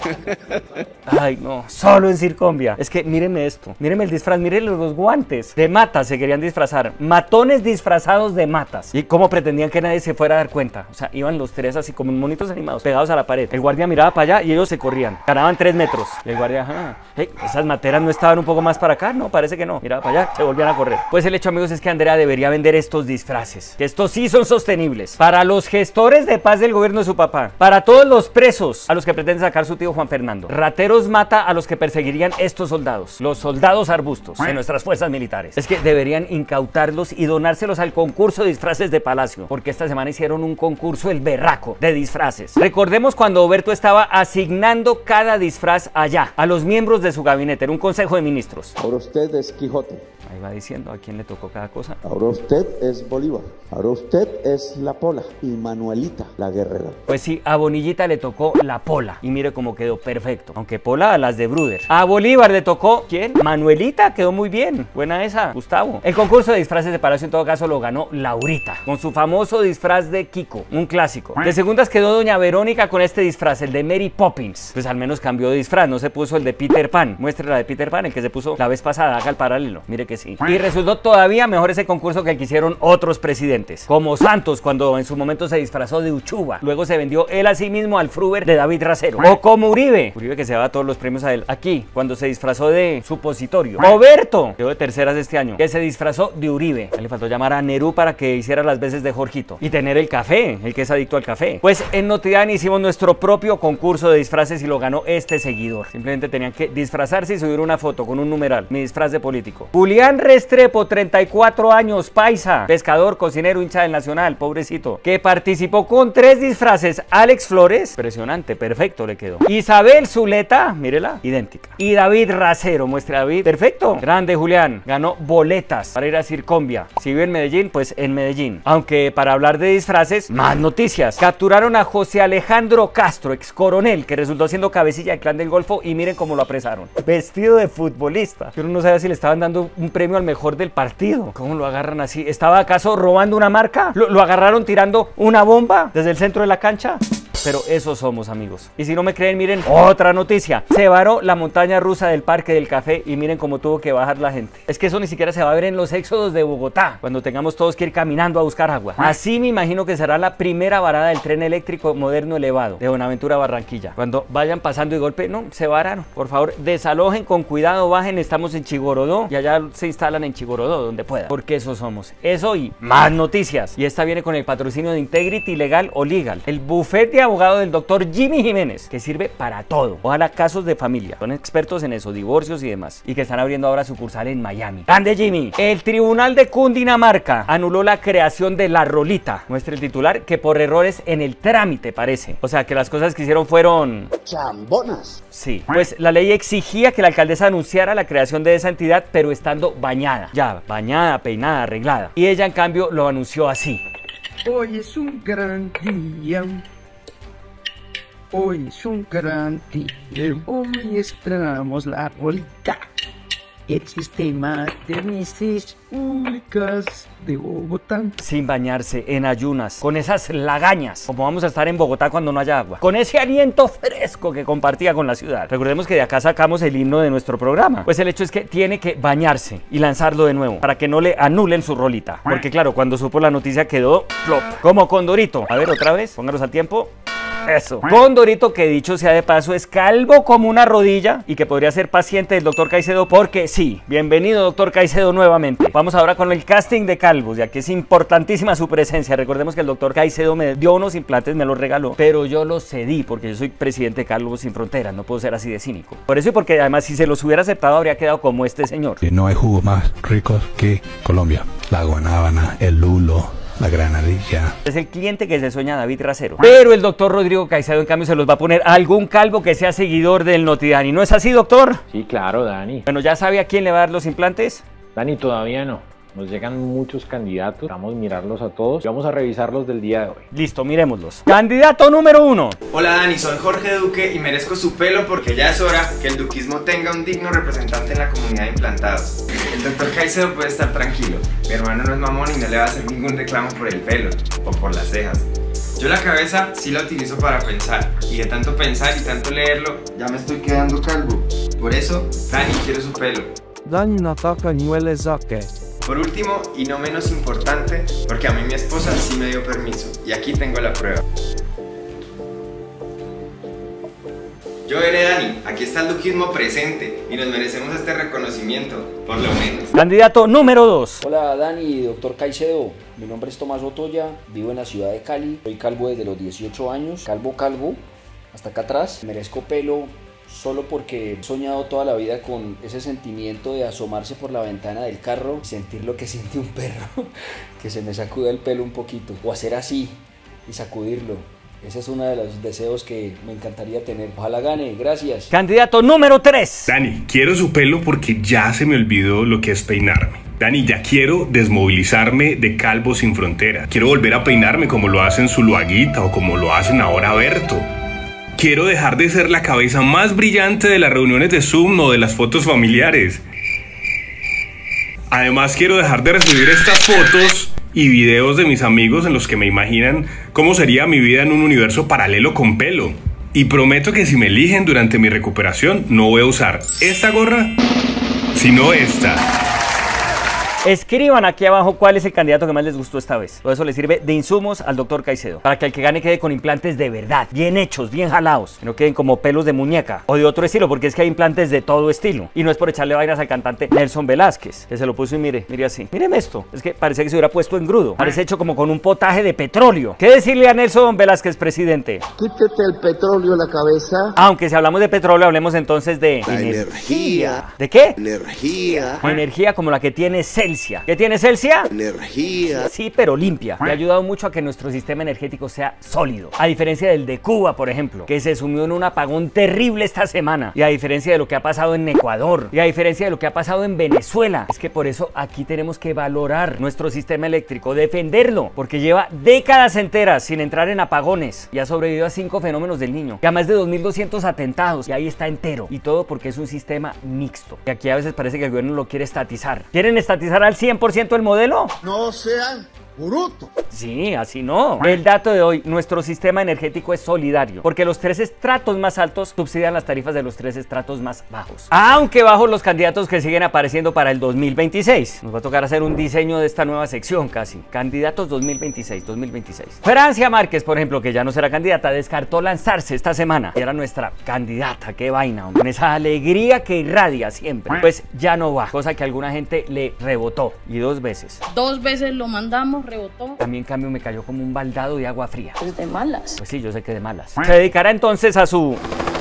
[SPEAKER 1] Ay, no, solo en Circombia. Es que mírenme esto, mírenme el disfraz, mírenme los guantes. De matas se querían disfrazar, matones disfrazados de matas. Y cómo pretendían que nadie se fuera a dar cuenta. O sea, iban los tres así como monitos animados, pegados a la pared. El guardia miraba para allá y ellos se corrían. Ganaban tres metros. Y el guardia, ajá, hey, esas materas no estaban un poco más para acá, no, parece que no. Miraba para allá, se volvían a correr. Pues el hecho, amigos, es que Andrea debería vender estos disfraces. Que estos sí son sostenibles. Para los gestores de paz del gobierno de su papá, para todos los presos a los que pretende sacar su tío Juan Fernando. Rateros mata a los que perseguirían estos soldados, los soldados arbustos de nuestras fuerzas militares. Es que deberían incautarlos y donárselos al concurso de disfraces de Palacio, porque esta semana hicieron un concurso el berraco de disfraces. Recordemos cuando Oberto estaba asignando cada disfraz allá a los miembros de su gabinete, en un consejo de ministros.
[SPEAKER 12] Ahora usted es Quijote.
[SPEAKER 1] Ahí va diciendo a quién le tocó cada cosa.
[SPEAKER 12] Ahora usted es Bolívar. Ahora usted es La Pola y Manuelita, la guerrera.
[SPEAKER 1] Pues sí, a Bonillita le tocó La Pola. Y mire cómo quedó perfecto. Aunque Pola a las de Bruder. A Bolívar le tocó, ¿quién? Manuelita, quedó muy bien. Buena esa, Gustavo. El concurso de disfraces de Palacio en todo caso lo ganó Laurita, con su famoso disfraz de Kiko, un clásico. De segundas quedó doña Verónica con este disfraz, el de Mary Poppins. Pues al menos cambió de disfraz, no se puso el de Peter Pan. Muestre la de Peter Pan, el que se puso la vez pasada, haga el paralelo. Mire que sí. Y resultó todavía mejor ese concurso que el que hicieron otros presidentes, como Santos cuando en su momento se disfrazó de Uchuva, luego se vendió él a sí mismo al Fruber de David Rasero, o como Uribe, Uribe que se daba todos los premios a él, aquí cuando se disfrazó de Supositorio. Oberto quedó de terceras este año, que se disfrazó de Uribe. Le faltó llamar a Nerú para que hiciera las veces de Jorgito y tener el café, el que es adicto al café. Pues en Noticias hicimos nuestro propio concurso de disfraces y lo ganó este seguidor. Simplemente tenían que disfrazarse y subir una foto con un numeral, mi disfraz de político. Julián Restrepo, treinta y cuatro años, paisa, pescador, cocinero, hincha del Nacional, pobrecito, que participó con tres disfraces. Alex Flores, impresionante, perfecto le quedó. Isabel Zuleta, mírela, idéntica. Y David Rasero, muestre a David, perfecto. Grande Julián, ganó boletas para ir a Circombia. Si vive en Medellín, pues en Medellín. Aunque para hablar de disfraces, más noticias. Capturaron a José Alejandro Castro, ex coronel, que resultó siendo cabecilla del Clan del Golfo, y miren cómo lo apresaron. Vestido de futbolista. Pero no sabía si le estaban dando un premio al mejor del partido. ¿Cómo lo agarran así? ¿Estaba acaso robando una marca? ¿Lo, lo agarraron tirando una bomba desde el centro de la cancha? Pero esos somos, amigos. Y si no me creen, miren otra noticia. Se varó la montaña rusa del Parque del Café y miren cómo tuvo que bajar la gente. Es que eso ni siquiera se va a ver en los éxodos de Bogotá, cuando tengamos todos que ir caminando a buscar agua. Así me imagino que será la primera varada del tren eléctrico moderno elevado de Buenaventura a Barranquilla. Cuando vayan pasando y golpe, no, se vararon. Por favor, desalojen con cuidado, bajen. Estamos en Chigorodó y allá se instalan en Chigorodó, donde puedan. Porque eso somos. Eso y más noticias. Y esta viene con el patrocinio de Integrity Legal o Legal, el bufete de abogado del doctor Jimmy Jiménez, que sirve para todo. Ojalá casos de familia. Son expertos en eso, divorcios y demás. Y que están abriendo ahora sucursal en Miami. ¡Grande Jimmy! El Tribunal de Cundinamarca anuló la creación de La Rolita. Muestra el titular, que por errores en el trámite parece. O sea, que las cosas que hicieron fueron...
[SPEAKER 12] chambonas.
[SPEAKER 1] Sí. Pues la ley exigía que la alcaldesa anunciara la creación de esa entidad, pero estando bañada. Ya, bañada, peinada, arreglada. Y ella, en cambio, lo anunció así.
[SPEAKER 3] Hoy es un gran día. Hoy es un gran día, hoy estrenamos La Rolita, el sistema de misas públicas de Bogotá.
[SPEAKER 1] Sin bañarse, en ayunas, con esas lagañas, como vamos a estar en Bogotá cuando no haya agua, con ese aliento fresco que compartía con la ciudad. Recordemos que de acá sacamos el himno de nuestro programa. Pues el hecho es que tiene que bañarse y lanzarlo de nuevo, para que no le anulen su rolita. Porque claro, cuando supo la noticia quedó flop, como Condorito. A ver, otra vez, pónganos al tiempo. Eso. Condorito, que dicho sea de paso, es calvo como una rodilla y que podría ser paciente del doctor Caicedo, porque sí. Bienvenido, doctor Caicedo, nuevamente. Vamos ahora con el casting de calvos, ya que es importantísima su presencia. Recordemos que el doctor Caicedo me dio unos implantes, me los regaló, pero yo los cedí porque yo soy presidente de Calvos Sin Fronteras, no puedo ser así de cínico. Por eso y porque además si se los hubiera aceptado habría quedado como este señor.
[SPEAKER 6] No hay jugo más rico que Colombia. La guanábana, el lulo,
[SPEAKER 23] la granadilla.
[SPEAKER 1] Es el cliente que se sueña David Racero. Pero el doctor Rodrigo Caicedo, en cambio, se los va a poner a algún calvo que sea seguidor del Notidani. ¿No es así, doctor?
[SPEAKER 6] Sí, claro, Dani.
[SPEAKER 1] Bueno, ¿ya sabe a quién le va a dar los implantes?
[SPEAKER 6] Dani, todavía no. Nos llegan muchos candidatos, vamos a mirarlos a todos y vamos a revisarlos del día de hoy.
[SPEAKER 1] Listo, miremoslos. Candidato número uno.
[SPEAKER 7] Hola Dani, soy Jorge Duque y merezco su pelo porque ya es hora que el duquismo tenga un digno representante en la comunidad de implantados. El doctor Caicedo puede estar tranquilo, mi hermano no es mamón y no le va a hacer ningún reclamo por el pelo o por las cejas. Yo la cabeza sí la utilizo para pensar y de tanto pensar y tanto leerlo ya me estoy quedando calvo. Por eso, Dani, quiero su pelo.
[SPEAKER 8] Dani Nataka Niuele Zake.
[SPEAKER 7] Por último, y no menos importante, porque a mí mi esposa sí me dio permiso, y aquí tengo la prueba. Yo veré, Dani, aquí está el duquismo presente, y nos merecemos este reconocimiento, por lo menos.
[SPEAKER 1] Candidato número dos.
[SPEAKER 9] Hola Dani, doctor Caicedo, mi nombre es Tomás Otoya, vivo en la ciudad de Cali, soy calvo desde los dieciocho años, calvo calvo, hasta acá atrás, merezco pelo. Solo porque he soñado toda la vida con ese sentimiento de asomarse por la ventana del carro y sentir lo que siente un perro, que se me sacuda el pelo un poquito, o hacer así y sacudirlo. Ese es uno de los deseos que me encantaría tener. Ojalá gane, gracias.
[SPEAKER 1] Candidato número tres.
[SPEAKER 10] Dani, quiero su pelo porque ya se me olvidó lo que es peinarme. Dani, ya quiero desmovilizarme de Calvo Sin Frontera. Quiero volver a peinarme como lo hacen Zuluaguita o como lo hacen ahora Berto. Quiero dejar de ser la cabeza más brillante de las reuniones de Zoom o de las fotos familiares. Además, quiero dejar de recibir estas fotos y videos de mis amigos en los que me imaginan cómo sería mi vida en un universo paralelo con pelo. Y prometo que si me eligen durante mi recuperación, no voy a usar esta gorra, sino esta.
[SPEAKER 1] Escriban aquí abajo cuál es el candidato que más les gustó esta vez. Todo eso le sirve de insumos al doctor Caicedo, para que el que gane quede con implantes de verdad, bien hechos, bien jalados, que no queden como pelos de muñeca o de otro estilo, porque es que hay implantes de todo estilo. Y no es por echarle vainas al cantante Nelson Velázquez, que se lo puso y mire, mire así. Míreme esto, es que parece que se hubiera puesto en grudo, parece hecho como con un potaje de petróleo. ¿Qué decirle a Nelson Velázquez, presidente?
[SPEAKER 20] Quítete el petróleo de la cabeza.
[SPEAKER 1] Aunque si hablamos de petróleo, hablemos entonces de
[SPEAKER 20] la energía.
[SPEAKER 1] ¿De qué?
[SPEAKER 20] Energía.
[SPEAKER 1] Energía como la que tiene Celsia. ¿Qué tiene Celsia?
[SPEAKER 20] Energía.
[SPEAKER 1] Sí, pero limpia. Y ha ayudado mucho a que nuestro sistema energético sea sólido. A diferencia del de Cuba, por ejemplo, que se sumió en un apagón terrible esta semana. Y a diferencia de lo que ha pasado en Ecuador. Y a diferencia de lo que ha pasado en Venezuela. Es que por eso aquí tenemos que valorar nuestro sistema eléctrico, defenderlo. Porque lleva décadas enteras sin entrar en apagones. Y ha sobrevivido a cinco fenómenos del Niño. Y a más de dos mil doscientos atentados. Y ahí está entero. Y todo porque es un sistema mixto. Y aquí a veces parece que el gobierno lo quiere estatizar. ¿Quieren estatizar al cien por ciento el modelo?
[SPEAKER 20] No sean brutos.
[SPEAKER 1] Sí, así no. El dato de hoy, nuestro sistema energético es solidario, porque los tres estratos más altos subsidian las tarifas de los tres estratos más bajos. Aunque bajos los candidatos que siguen apareciendo para el dos mil veintiséis. Nos va a tocar hacer un diseño de esta nueva sección casi. Candidatos dos mil veintiséis, dos mil veintiséis. Francia Márquez, por ejemplo, que ya no será candidata, descartó lanzarse esta semana. Y era nuestra candidata, qué vaina, hombre. Con esa alegría que irradia siempre. Pues ya no va, cosa que a alguna gente le rebotó. Y dos veces.
[SPEAKER 26] Dos veces lo mandamos, rebotó.
[SPEAKER 1] A mí en cambio me cayó como un baldado de agua fría.
[SPEAKER 26] Pues de malas.
[SPEAKER 1] Pues sí, yo sé que de malas. Se dedicará entonces a su...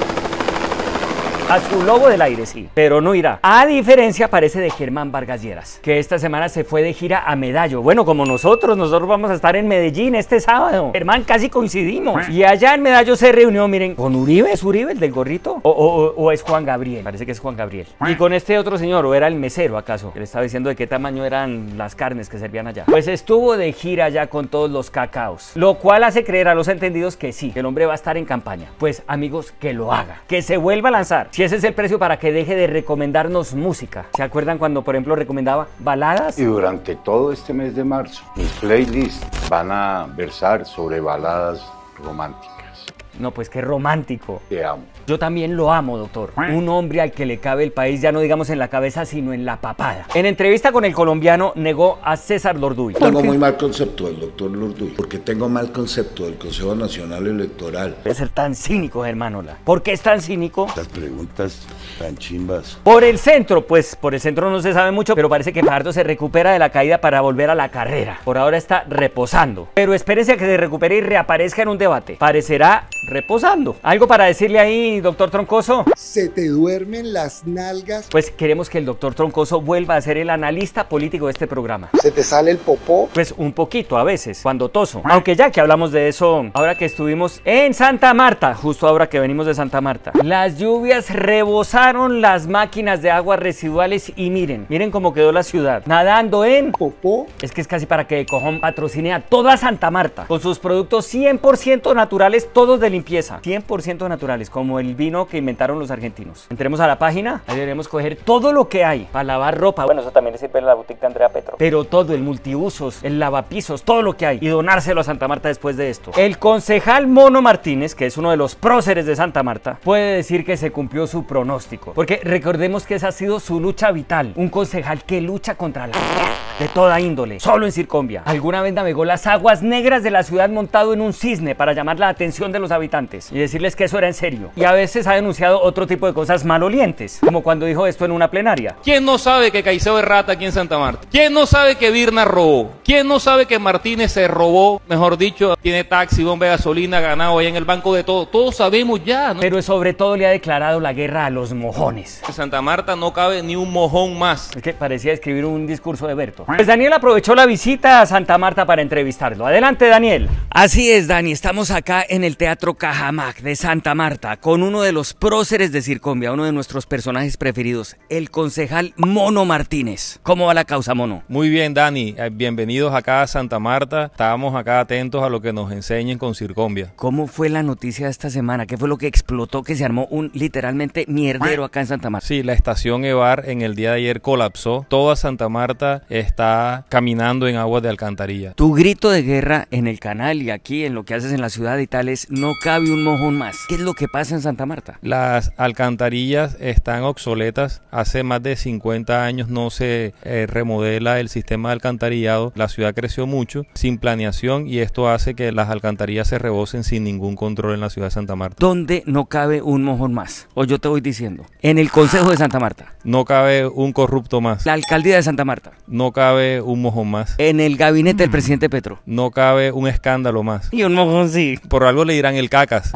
[SPEAKER 1] a su lobo del aire, sí, pero no irá. A diferencia, parece, de Germán Vargas Lleras, que esta semana se fue de gira a Medallo. Bueno, como nosotros, nosotros vamos a estar en Medellín este sábado. Germán, casi coincidimos. Y allá en Medallo se reunió, miren, con Uribe. ¿Es Uribe el del gorrito? O, o, o es Juan Gabriel. Parece que es Juan Gabriel. Y con este otro señor, ¿o era el mesero acaso? Que le estaba diciendo de qué tamaño eran las carnes que servían allá. Pues estuvo de gira allá con todos los cacaos. Lo cual hace creer a los entendidos que sí, que el hombre va a estar en campaña. Pues, amigos, que lo haga. Que se vuelva a lanzar. Si ese es el precio para que deje de recomendarnos música. ¿Se acuerdan cuando, por ejemplo, recomendaba baladas?
[SPEAKER 27] Y durante todo este mes de marzo, mis playlists van a versar sobre baladas románticas.
[SPEAKER 1] No, pues qué romántico.
[SPEAKER 27] Te amo.
[SPEAKER 1] Yo también lo amo, doctor. Un hombre al que le cabe el país, ya no digamos en la cabeza, sino en la papada. En entrevista con El Colombiano, negó a César Lorduy.
[SPEAKER 12] Tengo muy mal concepto del doctor Lorduy, porque tengo mal concepto del Consejo Nacional Electoral.
[SPEAKER 1] Debe ser tan cínico, Germanola. ¿Por qué es tan cínico?
[SPEAKER 12] Las preguntas tan chimbas.
[SPEAKER 1] Por el centro, pues por el centro no se sabe mucho, pero parece que Fajardo se recupera de la caída para volver a la carrera. Por ahora está reposando. Pero espérense a que se recupere y reaparezca en un debate. Parecerá reposando. Algo para decirle ahí, mi doctor Troncoso?
[SPEAKER 20] Se te duermen las nalgas.
[SPEAKER 1] Pues queremos que el doctor Troncoso vuelva a ser el analista político de este programa.
[SPEAKER 20] Se te sale el popó.
[SPEAKER 1] Pues un poquito a veces, cuando toso. Aunque ya que hablamos de eso, ahora que estuvimos en Santa Marta, justo ahora que venimos de Santa Marta, las lluvias rebosaron las máquinas de aguas residuales y miren, miren cómo quedó la ciudad. Nadando en
[SPEAKER 20] popó.
[SPEAKER 1] Es que es casi para que Cojón patrocine a toda Santa Marta con sus productos cien por ciento naturales, todos de limpieza. cien por ciento naturales, como el vino que inventaron los argentinos. Entremos a la página, ahí deberemos coger todo lo que hay para lavar ropa. Bueno, eso también le sirve en la boutique de Andrea Petro. Pero todo, el multiusos, el lavapisos, todo lo que hay. Y donárselo a Santa Marta después de esto. El concejal Mono Martínez, que es uno de los próceres de Santa Marta, puede decir que se cumplió su pronóstico. Porque recordemos que esa ha sido su lucha vital. Un concejal que lucha contra la de toda índole, solo en Circombia. Alguna vez navegó las aguas negras de la ciudad montado en un cisne para llamar la atención de los habitantes y decirles que eso era en serio. Y a veces ha denunciado otro tipo de cosas malolientes, como cuando dijo esto en una plenaria.
[SPEAKER 11] ¿Quién no sabe que Caicedo es rata aquí en Santa Marta? ¿Quién no sabe que Virna robó? ¿Quién no sabe que Martínez se robó? Mejor dicho, tiene taxi, bomba de gasolina, ganado ahí en el banco de todo. Todos sabemos ya, ¿no?
[SPEAKER 1] Pero sobre todo le ha declarado la guerra a los mojones.
[SPEAKER 11] En Santa Marta no cabe ni un mojón más.
[SPEAKER 1] Es que parecía escribir un discurso de Berto. Pues Daniel aprovechó la visita a Santa Marta para entrevistarlo. Adelante, Daniel. Así es, Dani. Estamos acá en el Teatro Cajamarca de Santa Marta con uno de los próceres de Circombia, uno de nuestros personajes preferidos, el concejal Mono Martínez. ¿Cómo va la causa, Mono?
[SPEAKER 11] Muy bien, Dani. Bienvenidos acá a Santa Marta. Estábamos acá atentos a lo que nos enseñen con Circombia.
[SPEAKER 1] ¿Cómo fue la noticia de esta semana? ¿Qué fue lo que explotó, que se armó un literalmente mierdero acá en Santa Marta?
[SPEAKER 11] Sí, la estación Evar en el día de ayer colapsó. Toda Santa Marta está caminando en aguas de alcantarilla.
[SPEAKER 1] Tu grito de guerra en el canal y aquí en lo que haces en la ciudad y tal es: no cabe un mojón más. ¿Qué es lo que pasa en Santa Marta?
[SPEAKER 11] Las alcantarillas están obsoletas. Hace más de cincuenta años no se eh, remodela el sistema de alcantarillado. La ciudad creció mucho sin planeación y esto hace que las alcantarillas se rebosen sin ningún control en la ciudad de Santa Marta.
[SPEAKER 1] ¿Dónde no cabe un mojón más? O yo te voy diciendo, en el Consejo de Santa Marta.
[SPEAKER 11] No cabe un corrupto más.
[SPEAKER 1] La alcaldía de Santa Marta.
[SPEAKER 11] No cabe un mojón más.
[SPEAKER 1] En el gabinete del presidente Petro.
[SPEAKER 11] No cabe un escándalo más.
[SPEAKER 1] Y un mojón sí.
[SPEAKER 11] Por algo le dirán el cacas.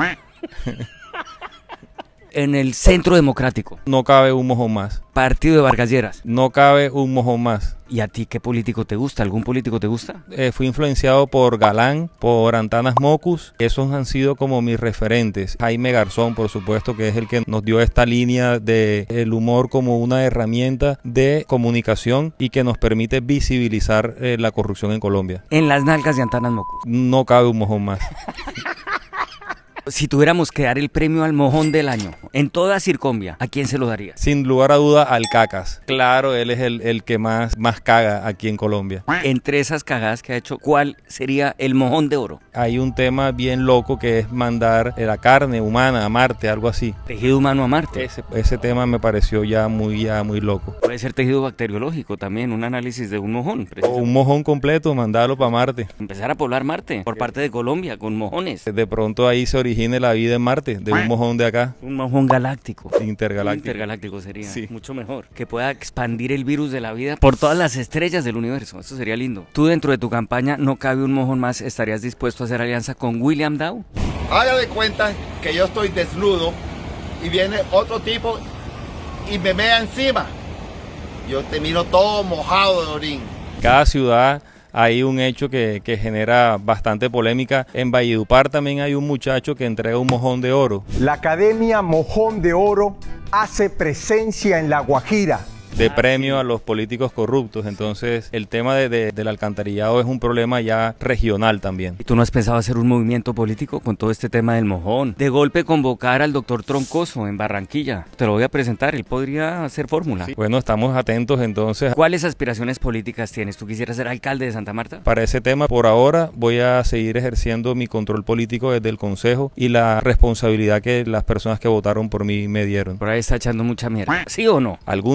[SPEAKER 1] En el Centro Democrático.
[SPEAKER 11] No cabe un mojón más.
[SPEAKER 1] Partido de Vargas Lleras.
[SPEAKER 11] No cabe un mojón más.
[SPEAKER 1] ¿Y a ti qué político te gusta? ¿Algún político te gusta?
[SPEAKER 11] Eh, fui influenciado por Galán, por Antanas Mocus. Esos han sido como mis referentes. Jaime Garzón, por supuesto, que es el que nos dio esta línea de el humor como una herramienta de comunicación y que nos permite visibilizar eh, la corrupción en Colombia.
[SPEAKER 1] En las nalgas de Antanas Mocus.
[SPEAKER 11] No cabe un mojón más.
[SPEAKER 1] Si tuviéramos que dar el premio al mojón del año en toda Circombia, ¿a quién se lo daría?
[SPEAKER 11] Sin lugar a duda al Cacas. Claro, él es el, el que más, más caga aquí en Colombia.
[SPEAKER 1] Entre esas cagadas que ha hecho, ¿cuál sería el mojón de oro?
[SPEAKER 11] Hay un tema bien loco que es mandar la carne humana a Marte, algo así.
[SPEAKER 1] Tejido humano a Marte.
[SPEAKER 11] Ese, ese tema me pareció ya muy, ya muy loco.
[SPEAKER 1] Puede ser tejido bacteriológico también, un análisis de un mojón.
[SPEAKER 11] O un mojón completo, mandarlo para Marte.
[SPEAKER 1] Empezar a poblar Marte por parte de Colombia con mojones.
[SPEAKER 11] De pronto ahí se origina la vida en Marte, de un mojón de acá.
[SPEAKER 1] Un mojón galáctico.
[SPEAKER 11] Intergaláctico.
[SPEAKER 1] Intergaláctico sería
[SPEAKER 11] sí.
[SPEAKER 1] Mucho mejor. Que pueda expandir el virus de la vida por todas las estrellas del universo. Eso sería lindo. Tú dentro de tu campaña, no cabe un mojón más, ¿estarías dispuesto a hacer alianza con William Dow?
[SPEAKER 20] Haga de cuenta que yo estoy desnudo y viene otro tipo y me mea encima. Yo te miro todo mojado de orín.
[SPEAKER 11] Cada ciudad hay un hecho que, que genera bastante polémica. En Valledupar también hay un muchacho que entrega un mojón de oro.
[SPEAKER 13] La Academia Mojón de Oro hace presencia en La Guajira.
[SPEAKER 11] De premio a los políticos corruptos. Entonces el tema de, de, del alcantarillado es un problema ya regional también.
[SPEAKER 1] ¿Y tú no has pensado hacer un movimiento político con todo este tema del mojón? De golpe convocar al doctor Troncoso en Barranquilla. Te lo voy a presentar, él podría hacer fórmula.
[SPEAKER 11] Sí. Bueno, estamos atentos entonces.
[SPEAKER 1] ¿Cuáles aspiraciones políticas tienes? ¿Tú quisieras ser alcalde de Santa Marta?
[SPEAKER 11] Para ese tema, por ahora, voy a seguir ejerciendo mi control político desde el consejo y la responsabilidad que las personas que votaron por mí me dieron.
[SPEAKER 1] Por ahí está echando mucha mierda. ¿Sí o no?
[SPEAKER 11] Algún día voy a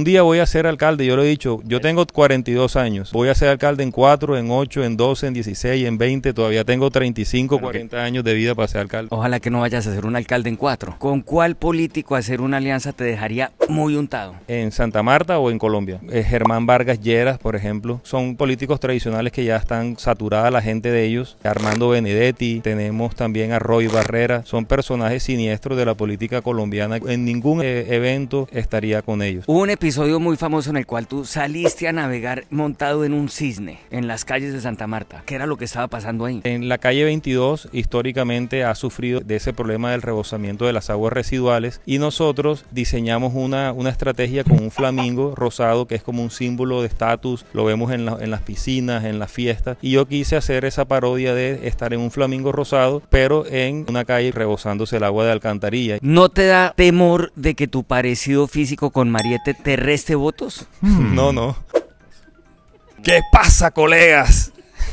[SPEAKER 11] ser alcalde, yo lo he dicho, yo tengo cuarenta y dos años, voy a ser alcalde en cuatro, en ocho, en doce, en dieciséis, en veinte, todavía tengo treinta y cinco, cuarenta años de vida para ser alcalde.
[SPEAKER 1] Ojalá que no vayas a ser un alcalde en cuatro. ¿Con cuál político hacer una alianza te dejaría muy untado?
[SPEAKER 11] ¿En Santa Marta o en Colombia? Eh, Germán Vargas Lleras, por ejemplo, son políticos tradicionales que ya están saturada la gente de ellos. Armando Benedetti, tenemos también a Roy Barrera, son personajes siniestros de la política colombiana. En ningún eh, evento estaría con ellos.
[SPEAKER 1] Hubo un episodio muy famoso en el cual tú saliste a navegar montado en un cisne en las calles de Santa Marta. ¿Qué era lo que estaba pasando ahí?
[SPEAKER 11] En la calle veintidós históricamente ha sufrido de ese problema del rebosamiento de las aguas residuales y nosotros diseñamos una, una estrategia con un flamingo rosado que es como un símbolo de estatus, lo vemos en, la, en las piscinas, en las fiestas, y yo quise hacer esa parodia de estar en un flamingo rosado pero en una calle rebosándose el agua de alcantarilla.
[SPEAKER 1] ¿No te da temor de que tu parecido físico con Mariette te reste votos?
[SPEAKER 11] Hmm. No, no. ¿Qué pasa, colegas?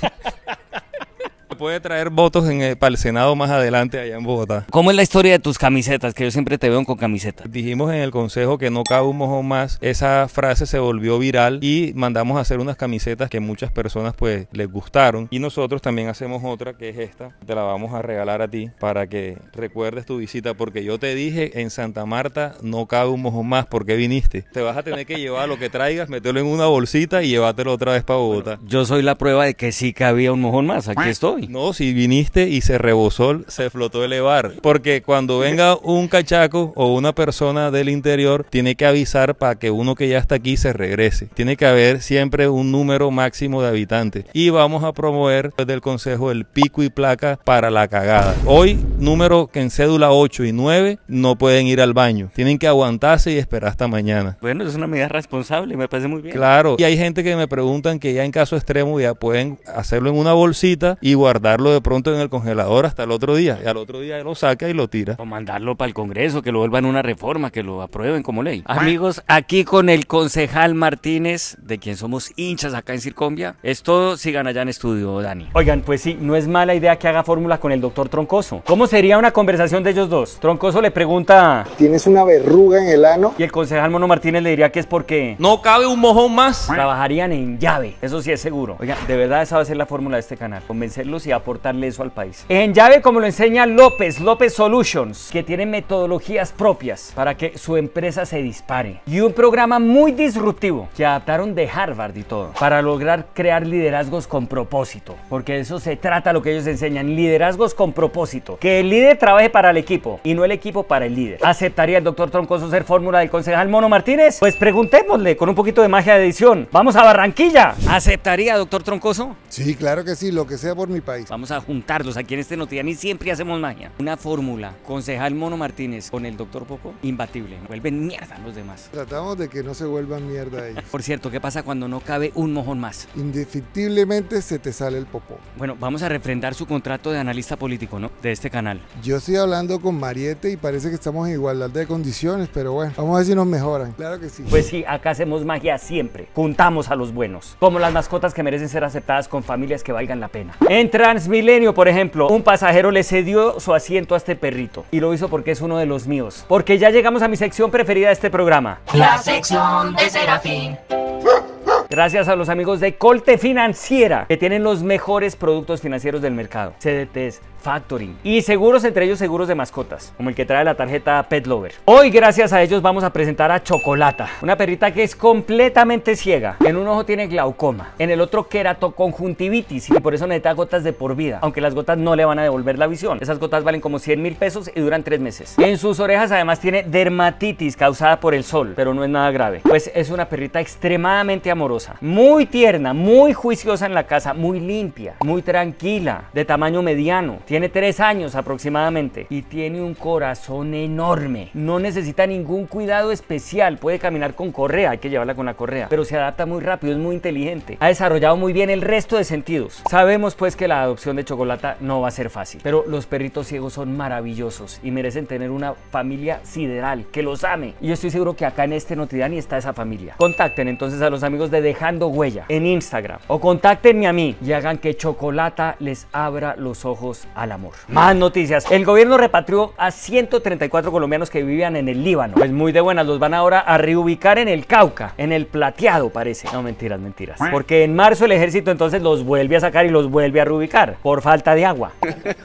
[SPEAKER 11] Puede traer votos en el, para el Senado más adelante allá en Bogotá.
[SPEAKER 1] ¿Cómo es la historia de tus camisetas? Que yo siempre te veo con camisetas.
[SPEAKER 11] Dijimos en el consejo que no cabe un mojón más. Esa frase se volvió viral y mandamos a hacer unas camisetas que muchas personas pues les gustaron. Y nosotros también hacemos otra que es esta. Te la vamos a regalar a ti para que recuerdes tu visita. Porque yo te dije en Santa Marta no cabe un mojón más. ¿Por qué viniste? Te vas a tener que llevar lo que traigas, meterlo en una bolsita y llevártelo otra vez para Bogotá.
[SPEAKER 1] Bueno, yo soy la prueba de que sí cabía un mojón más. Aquí estoy.
[SPEAKER 11] No, si viniste y se rebosó, se flotó elevar. Porque cuando venga un cachaco o una persona del interior, tiene que avisar para que uno que ya está aquí se regrese. Tiene que haber siempre un número máximo de habitantes. Y vamos a promover desde el consejo el pico y placa para la cagada. Hoy, número que en cédula ocho y nueve no pueden ir al baño. Tienen que aguantarse y esperar hasta mañana.
[SPEAKER 1] Bueno, es una medida responsable, me parece muy bien.
[SPEAKER 11] Claro. Y hay gente que me preguntan que ya en caso extremo ya pueden hacerlo en una bolsita y guardarlo de pronto en el congelador hasta el otro día, y al otro día lo saca y lo tira.
[SPEAKER 1] O mandarlo para el Congreso, que lo vuelvan una reforma, que lo aprueben como ley. Amigos, aquí con el concejal Martínez, de quien somos hinchas acá en Circombia, es todo. Sigan allá en estudio, Dani. Oigan, pues sí, no es mala idea que haga fórmula con el doctor Troncoso. ¿Cómo sería una conversación de ellos dos? Troncoso le pregunta:
[SPEAKER 14] ¿tienes una verruga en el ano?
[SPEAKER 1] Y el concejal Mono Martínez le diría que es porque
[SPEAKER 11] no cabe un mojón más.
[SPEAKER 1] Trabajarían en llave, eso sí es seguro. Oigan, de verdad esa va a ser la fórmula de este canal, convencerlos y aportarle eso al país. En llave, como lo enseña López, López Solutions, que tiene metodologías propias para que su empresa se dispare. Y un programa muy disruptivo que adaptaron de Harvard y todo, para lograr crear liderazgos con propósito. Porque de eso se trata lo que ellos enseñan, liderazgos con propósito. Que el líder trabaje para el equipo y no el equipo para el líder. ¿Aceptaría el doctor Troncoso ser fórmula del concejal Mono Martínez? Pues preguntémosle con un poquito de magia de edición. ¡Vamos a Barranquilla! ¿Aceptaría, doctor Troncoso?
[SPEAKER 14] Sí, claro que sí, lo que sea por mi país.
[SPEAKER 1] Vamos a juntarlos aquí en este Noticiani y siempre hacemos magia. Una fórmula, concejal Mono Martínez con el doctor Popo, imbatible. Vuelven mierda los demás.
[SPEAKER 14] Tratamos de que no se vuelvan mierda ellos.
[SPEAKER 1] Por cierto, ¿qué pasa cuando no cabe un mojón más?
[SPEAKER 14] Indefectiblemente se te sale el popó.
[SPEAKER 1] Bueno, vamos a refrendar su contrato de analista político, ¿no? De este canal.
[SPEAKER 14] Yo estoy hablando con Mariette y parece que estamos en igualdad de condiciones, pero bueno, vamos a ver si nos mejoran. Claro que sí.
[SPEAKER 1] Pues sí, acá hacemos magia siempre. Juntamos a los buenos. Como las mascotas que merecen ser aceptadas con familias que valgan la pena. En Transmilenio, por ejemplo, un pasajero le cedió su asiento a este perrito. Y lo hizo porque es uno de los míos. Porque ya llegamos a mi sección preferida de este programa.
[SPEAKER 2] La sección de Serafín.
[SPEAKER 1] Gracias a los amigos de Colte Financiera, que tienen los mejores productos financieros del mercado. C D Ts, factoring y seguros, entre ellos seguros de mascotas, como el que trae la tarjeta Pet Lover. Hoy, gracias a ellos, vamos a presentar a Chocolata, una perrita que es completamente ciega. En un ojo tiene glaucoma, en el otro queratoconjuntivitis, y por eso necesita gotas de por vida, aunque las gotas no le van a devolver la visión. Esas gotas valen como cien mil pesos y duran tres meses. En sus orejas además tiene dermatitis causada por el sol, pero no es nada grave, pues es una perrita extremadamente amorosa, muy tierna, muy juiciosa en la casa, muy limpia, muy tranquila, de tamaño mediano. Tiene tres años aproximadamente y tiene un corazón enorme. No necesita ningún cuidado especial. Puede caminar con correa, hay que llevarla con la correa, pero se adapta muy rápido, es muy inteligente. Ha desarrollado muy bien el resto de sentidos. Sabemos pues que la adopción de Chocolata no va a ser fácil, pero los perritos ciegos son maravillosos y merecen tener una familia sideral que los ame. Y yo estoy seguro que acá en este Noticiani está esa familia. Contacten entonces a los amigos de Dejando Huella en Instagram o contáctenme a mí y hagan que Chocolata les abra los ojos a al amor. Más noticias. El gobierno repatrió a ciento treinta y cuatro colombianos que vivían en el Líbano. Pues muy de buenas, los van ahora a reubicar en el Cauca, en el Plateado parece. No, mentiras, mentiras. Porque en marzo el ejército entonces los vuelve a sacar y los vuelve a reubicar por falta de agua.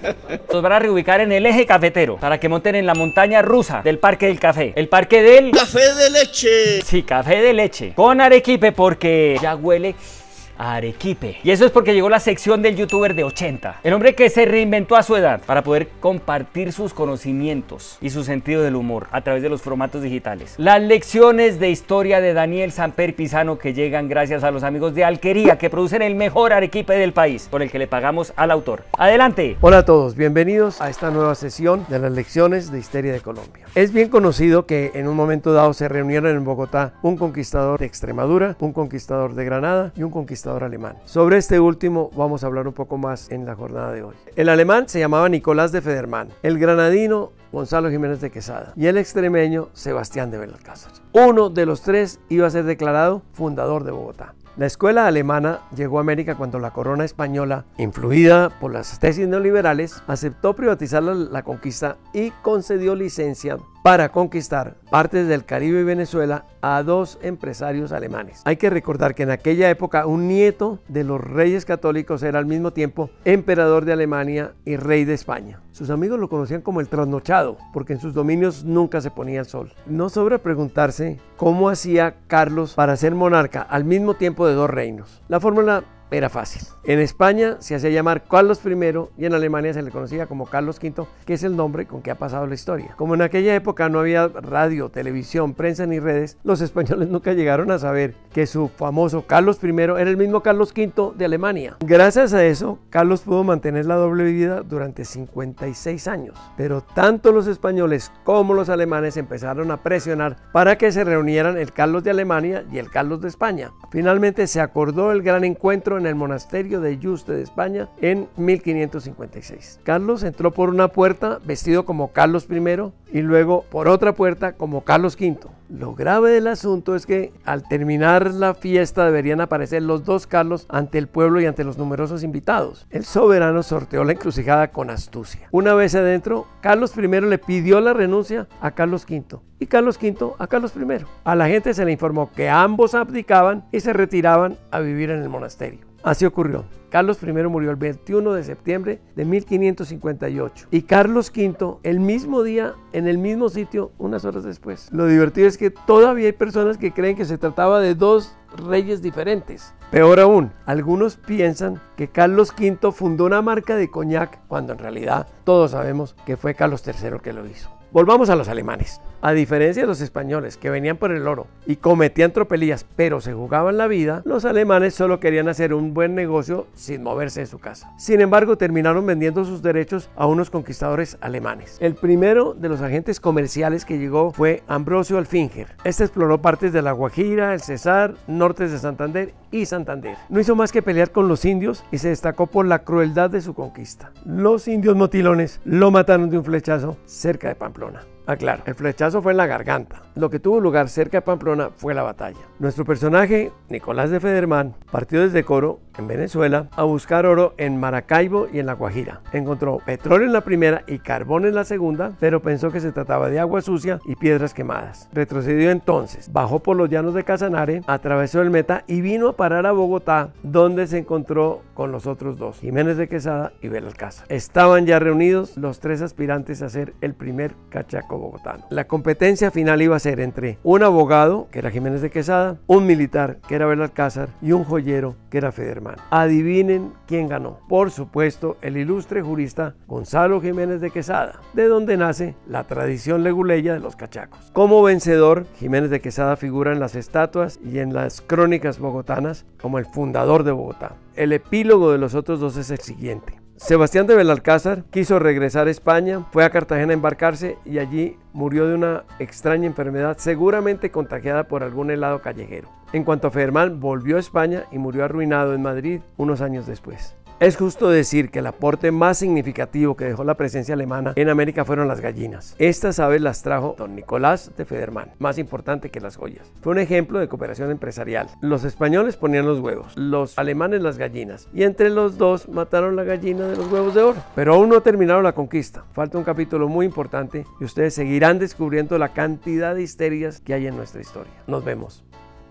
[SPEAKER 1] Los van a reubicar en el eje cafetero para que monten en la montaña rusa del Parque del Café. El parque del...
[SPEAKER 12] ¡Café de leche!
[SPEAKER 1] Sí, café de leche. Con arequipe porque ya huele... Arequipe. Y eso es porque llegó la sección del youtuber de ochenta, el hombre que se reinventó a su edad para poder compartir sus conocimientos y su sentido del humor a través de los formatos digitales. Las lecciones de historia de Daniel Samper Pisano, que llegan gracias a los amigos de Alquería, que producen el mejor arequipe del país, por el que le pagamos al autor. Adelante.
[SPEAKER 15] Hola a todos, bienvenidos a esta nueva sesión de las lecciones de historia de Colombia. Es bien conocido que en un momento dado se reunieron en Bogotá un conquistador de Extremadura, un conquistador de Granada y un conquistador alemán. Sobre este último vamos a hablar un poco más en la jornada de hoy. El alemán se llamaba Nicolás de Federman, el granadino Gonzalo Jiménez de Quesada y el extremeño Sebastián de Belalcázar. Uno de los tres iba a ser declarado fundador de Bogotá. La escuela alemana llegó a América cuando la corona española, influida por las tesis neoliberales, aceptó privatizar la, la conquista y concedió licencia para conquistar partes del Caribe y Venezuela a dos empresarios alemanes. Hay que recordar que en aquella época un nieto de los reyes católicos era al mismo tiempo emperador de Alemania y rey de España. Sus amigos lo conocían como el trasnochado, porque en sus dominios nunca se ponía el sol. No sobra preguntarse cómo hacía Carlos para ser monarca al mismo tiempo de dos reinos. La fórmula era fácil. En España se hacía llamar Carlos primero y en Alemania se le conocía como Carlos quinto, que es el nombre con que ha pasado la historia. Como en aquella época no había radio, televisión, prensa ni redes, los españoles nunca llegaron a saber que su famoso Carlos primero era el mismo Carlos quinto de Alemania. Gracias a eso, Carlos pudo mantener la doble vida durante cincuenta y seis años. Pero tanto los españoles como los alemanes empezaron a presionar para que se reunieran el Carlos de Alemania y el Carlos de España. Finalmente se acordó el gran encuentro en el monasterio de Yuste de España en mil quinientos cincuenta y seis. Carlos entró por una puerta vestido como Carlos primero y luego por otra puerta como Carlos quinto. Lo grave del asunto es que al terminar la fiesta deberían aparecer los dos Carlos ante el pueblo y ante los numerosos invitados. El soberano sorteó la encrucijada con astucia. Una vez adentro, Carlos primero le pidió la renuncia a Carlos quinto y Carlos quinto a Carlos primero. A la gente se le informó que ambos abdicaban y se retiraban a vivir en el monasterio. Así ocurrió. Carlos primero murió el veintiuno de septiembre de mil quinientos cincuenta y ocho y Carlos quinto el mismo día, en el mismo sitio, unas horas después. Lo divertido es que todavía hay personas que creen que se trataba de dos reyes diferentes. Peor aún, algunos piensan que Carlos quinto fundó una marca de coñac cuando en realidad todos sabemos que fue Carlos tercero el que lo hizo. Volvamos a los alemanes. A diferencia de los españoles, que venían por el oro y cometían tropelías, pero se jugaban la vida, los alemanes solo querían hacer un buen negocio sin moverse de su casa. Sin embargo, terminaron vendiendo sus derechos a unos conquistadores alemanes. El primero de los agentes comerciales que llegó fue Ambrosio Alfinger. Este exploró partes de La Guajira, el Cesar, nortes de Santander y Santander. No hizo más que pelear con los indios y se destacó por la crueldad de su conquista. Los indios motilones lo mataron de un flechazo cerca de Pamplona. Ah, claro, el flechazo fue en la garganta. Lo que tuvo lugar cerca de Pamplona fue la batalla. Nuestro personaje, Nicolás de Federman, partió desde Coro, en Venezuela, a buscar oro en Maracaibo y en La Guajira. Encontró petróleo en la primera y carbón en la segunda, pero pensó que se trataba de agua sucia y piedras quemadas. Retrocedió entonces, bajó por los llanos de Casanare, atravesó el Meta y vino a parar a Bogotá, donde se encontró con los otros dos, Jiménez de Quesada y Belalcázar. Estaban ya reunidos los tres aspirantes a ser el primer cachaco bogotano. La competencia final iba a ser entre un abogado, que era Jiménez de Quesada, un militar, que era Belalcázar, y un joyero, que era Federman. Adivinen quién ganó. Por supuesto, el ilustre jurista Gonzalo Jiménez de Quesada, de donde nace la tradición leguleya de los cachacos. Como vencedor, Jiménez de Quesada figura en las estatuas y en las crónicas bogotanas como el fundador de Bogotá. El epílogo de los otros dos es el siguiente. Sebastián de Belalcázar quiso regresar a España, fue a Cartagena a embarcarse y allí murió de una extraña enfermedad, seguramente contagiada por algún helado callejero. En cuanto a Federman, volvió a España y murió arruinado en Madrid unos años después. Es justo decir que el aporte más significativo que dejó la presencia alemana en América fueron las gallinas. Estas aves las trajo don Nicolás de Federman, más importante que las joyas. Fue un ejemplo de cooperación empresarial. Los españoles ponían los huevos, los alemanes las gallinas, y entre los dos mataron la gallina de los huevos de oro. Pero aún no ha terminado la conquista. Falta un capítulo muy importante y ustedes seguirán descubriendo la cantidad de histerias que hay en nuestra historia. Nos vemos.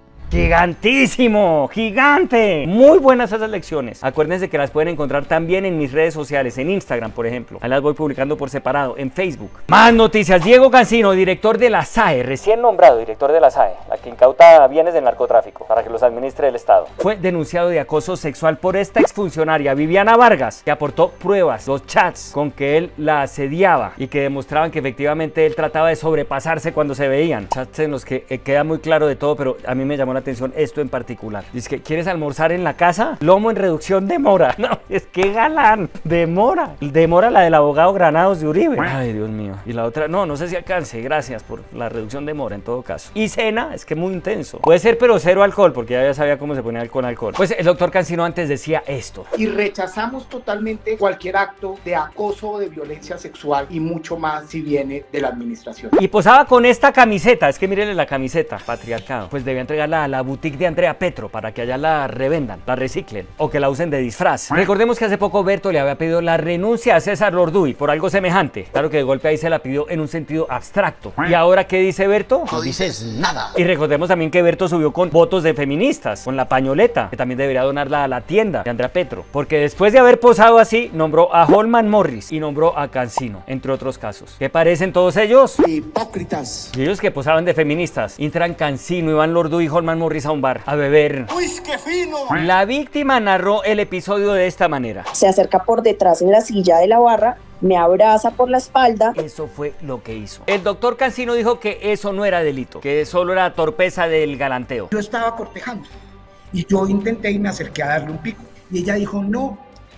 [SPEAKER 1] ¡Gigantísimo! ¡Gigante! Muy buenas esas lecciones. Acuérdense que las pueden encontrar también en mis redes sociales, en Instagram, por ejemplo. Ahí las voy publicando por separado, en Facebook. Más noticias. Diego Cancino, director de la S A E, recién nombrado director de la S A E, la que incauta bienes del narcotráfico para que los administre el Estado, fue denunciado de acoso sexual por esta exfuncionaria Viviana Vargas, que aportó pruebas, los chats con que él la asediaba y que demostraban que efectivamente él trataba de sobrepasarse cuando se veían. Chats en los que eh, queda muy claro de todo, pero a mí me llamó la atención esto en particular. Dice que ¿quieres almorzar en la casa? Lomo en reducción de mora. No, es que galán. De mora. De mora la del abogado Granados de Uribe. Ay, Dios mío. Y la otra, no, no sé si alcance. Gracias por la reducción de mora en todo caso. Y cena, es que muy intenso. Puede ser, pero cero alcohol, porque ya, ya sabía cómo se ponía con alcohol. Pues el doctor Cancino antes decía esto.
[SPEAKER 4] Y rechazamos totalmente cualquier acto de acoso o de violencia sexual y mucho más si viene de la administración.
[SPEAKER 1] Y posaba con esta camiseta. Es que mírenle la camiseta, patriarcado. Pues debía entregarla a la boutique de Andrea Petro para que allá la revendan, la reciclen o que la usen de disfraz. Recordemos que hace poco Berto le había pedido la renuncia a César Lorduy por algo semejante. Claro que de golpe ahí se la pidió en un sentido abstracto. ¿Y ahora qué dice Berto?
[SPEAKER 4] No dices nada.
[SPEAKER 1] Y recordemos también que Berto subió con votos de feministas, con la pañoleta, que también debería donarla a la tienda de Andrea Petro, porque después de haber posado así, nombró a Holman Morris y nombró a Cancino, entre otros casos. ¿Qué parecen todos ellos?
[SPEAKER 4] Hipócritas.
[SPEAKER 1] Y ellos que posaban de feministas, entran Cancino, Iván Lorduy y Holman Morris a un bar a beber.
[SPEAKER 4] ¡Uy, qué fino!
[SPEAKER 1] La víctima narró el episodio de esta manera.
[SPEAKER 16] Se acerca por detrás en la silla de la barra, me abraza por la espalda.
[SPEAKER 1] Eso fue lo que hizo. El doctor Cancino dijo que eso no era delito, que solo era torpeza del galanteo.
[SPEAKER 4] Yo estaba cortejando y yo intenté y me acerqué a darle un pico y ella dijo no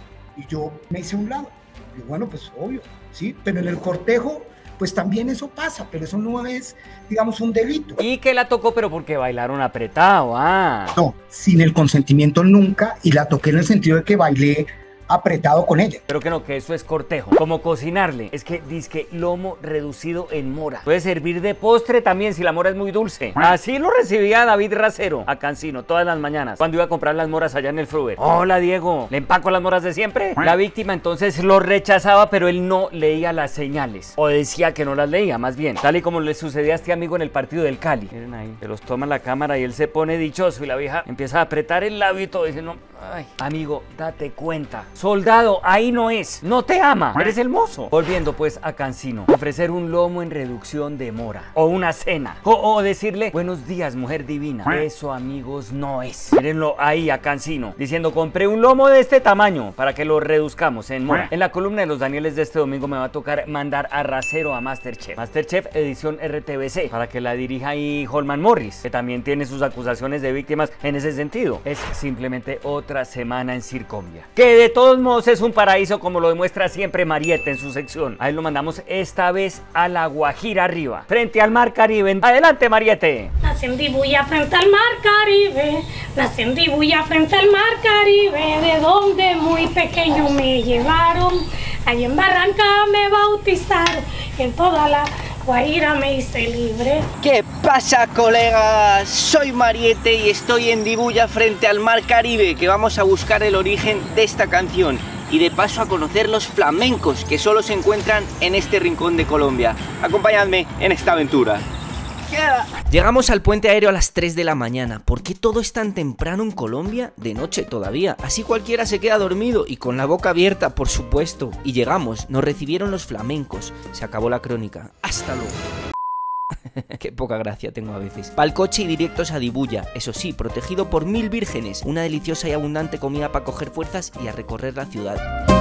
[SPEAKER 4] y yo me hice a un lado. Y bueno, pues obvio, sí, pero en el cortejo pues también eso pasa, pero eso no es, digamos, un delito.
[SPEAKER 1] Y que la tocó, pero porque bailaron apretado, ah.
[SPEAKER 4] No, sin el consentimiento nunca, y la toqué en el sentido de que bailé apretado con ella.
[SPEAKER 1] Pero que no, que eso es cortejo. Como cocinarle. Es que dizque lomo reducido en mora. Puede servir de postre también si la mora es muy dulce. Así lo recibía David Racero a Cancino todas las mañanas cuando iba a comprar las moras allá en el Fruver. Hola Diego, ¿le empaco las moras de siempre? La víctima entonces lo rechazaba, pero él no leía las señales. O decía que no las leía, más bien. Tal y como le sucedía a este amigo en el partido del Cali. Miren ahí, se los toma la cámara y él se pone dichoso y la vieja empieza a apretar el labio y todo. Dice, no, ay, amigo, date cuenta. Soldado, ahí no es, no te ama, eres el mozo. Volviendo pues a Cancino, ofrecer un lomo en reducción de mora o una cena o, o decirle buenos días mujer divina, eso amigos no es. Mírenlo ahí a Cancino diciendo compré un lomo de este tamaño para que lo reduzcamos en mora. En la columna de los Danieles de este domingo me va a tocar mandar a Racero a Masterchef, Masterchef edición R T V C, para que la dirija ahí Holman Morris, que también tiene sus acusaciones de víctimas en ese sentido. Es simplemente otra semana en Circombia, que de todo De todos modos es un paraíso, como lo demuestra siempre Mariette en su sección. Ahí lo mandamos esta vez a La Guajira arriba, frente al Mar Caribe. Adelante Mariette.
[SPEAKER 26] Nací en Dibuya frente al Mar Caribe, nací en Dibuya frente al Mar Caribe, de donde muy pequeño me llevaron, allí en Barranca me bautizaron, y en toda la Guajira me hice libre.
[SPEAKER 17] ¿Qué pasa, colegas? Soy Mariette y estoy en Dibuya frente al Mar Caribe, que vamos a buscar el origen de esta canción y de paso a conocer los flamencos que solo se encuentran en este rincón de Colombia. Acompañadme en esta aventura. Llegamos al puente aéreo a las tres de la mañana. ¿Por qué todo es tan temprano en Colombia? De noche todavía. Así cualquiera se queda dormido y con la boca abierta, por supuesto. Y llegamos, nos recibieron los flamencos. Se acabó la crónica. Hasta luego. Qué poca gracia tengo a veces. Pa'l coche y directos a Dibuya, eso sí, protegido por mil vírgenes. Una deliciosa y abundante comida para coger fuerzas y a recorrer la ciudad.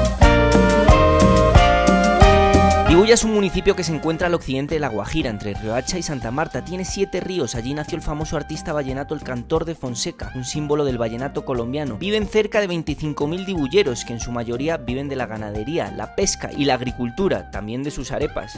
[SPEAKER 17] Dibuya es un municipio que se encuentra al occidente de La Guajira, entre Riohacha y Santa Marta. Tiene siete ríos. Allí nació el famoso artista vallenato El Cantor de Fonseca, un símbolo del vallenato colombiano. Viven cerca de veinticinco mil dibulleros, que en su mayoría viven de la ganadería, la pesca y la agricultura, también de sus arepas.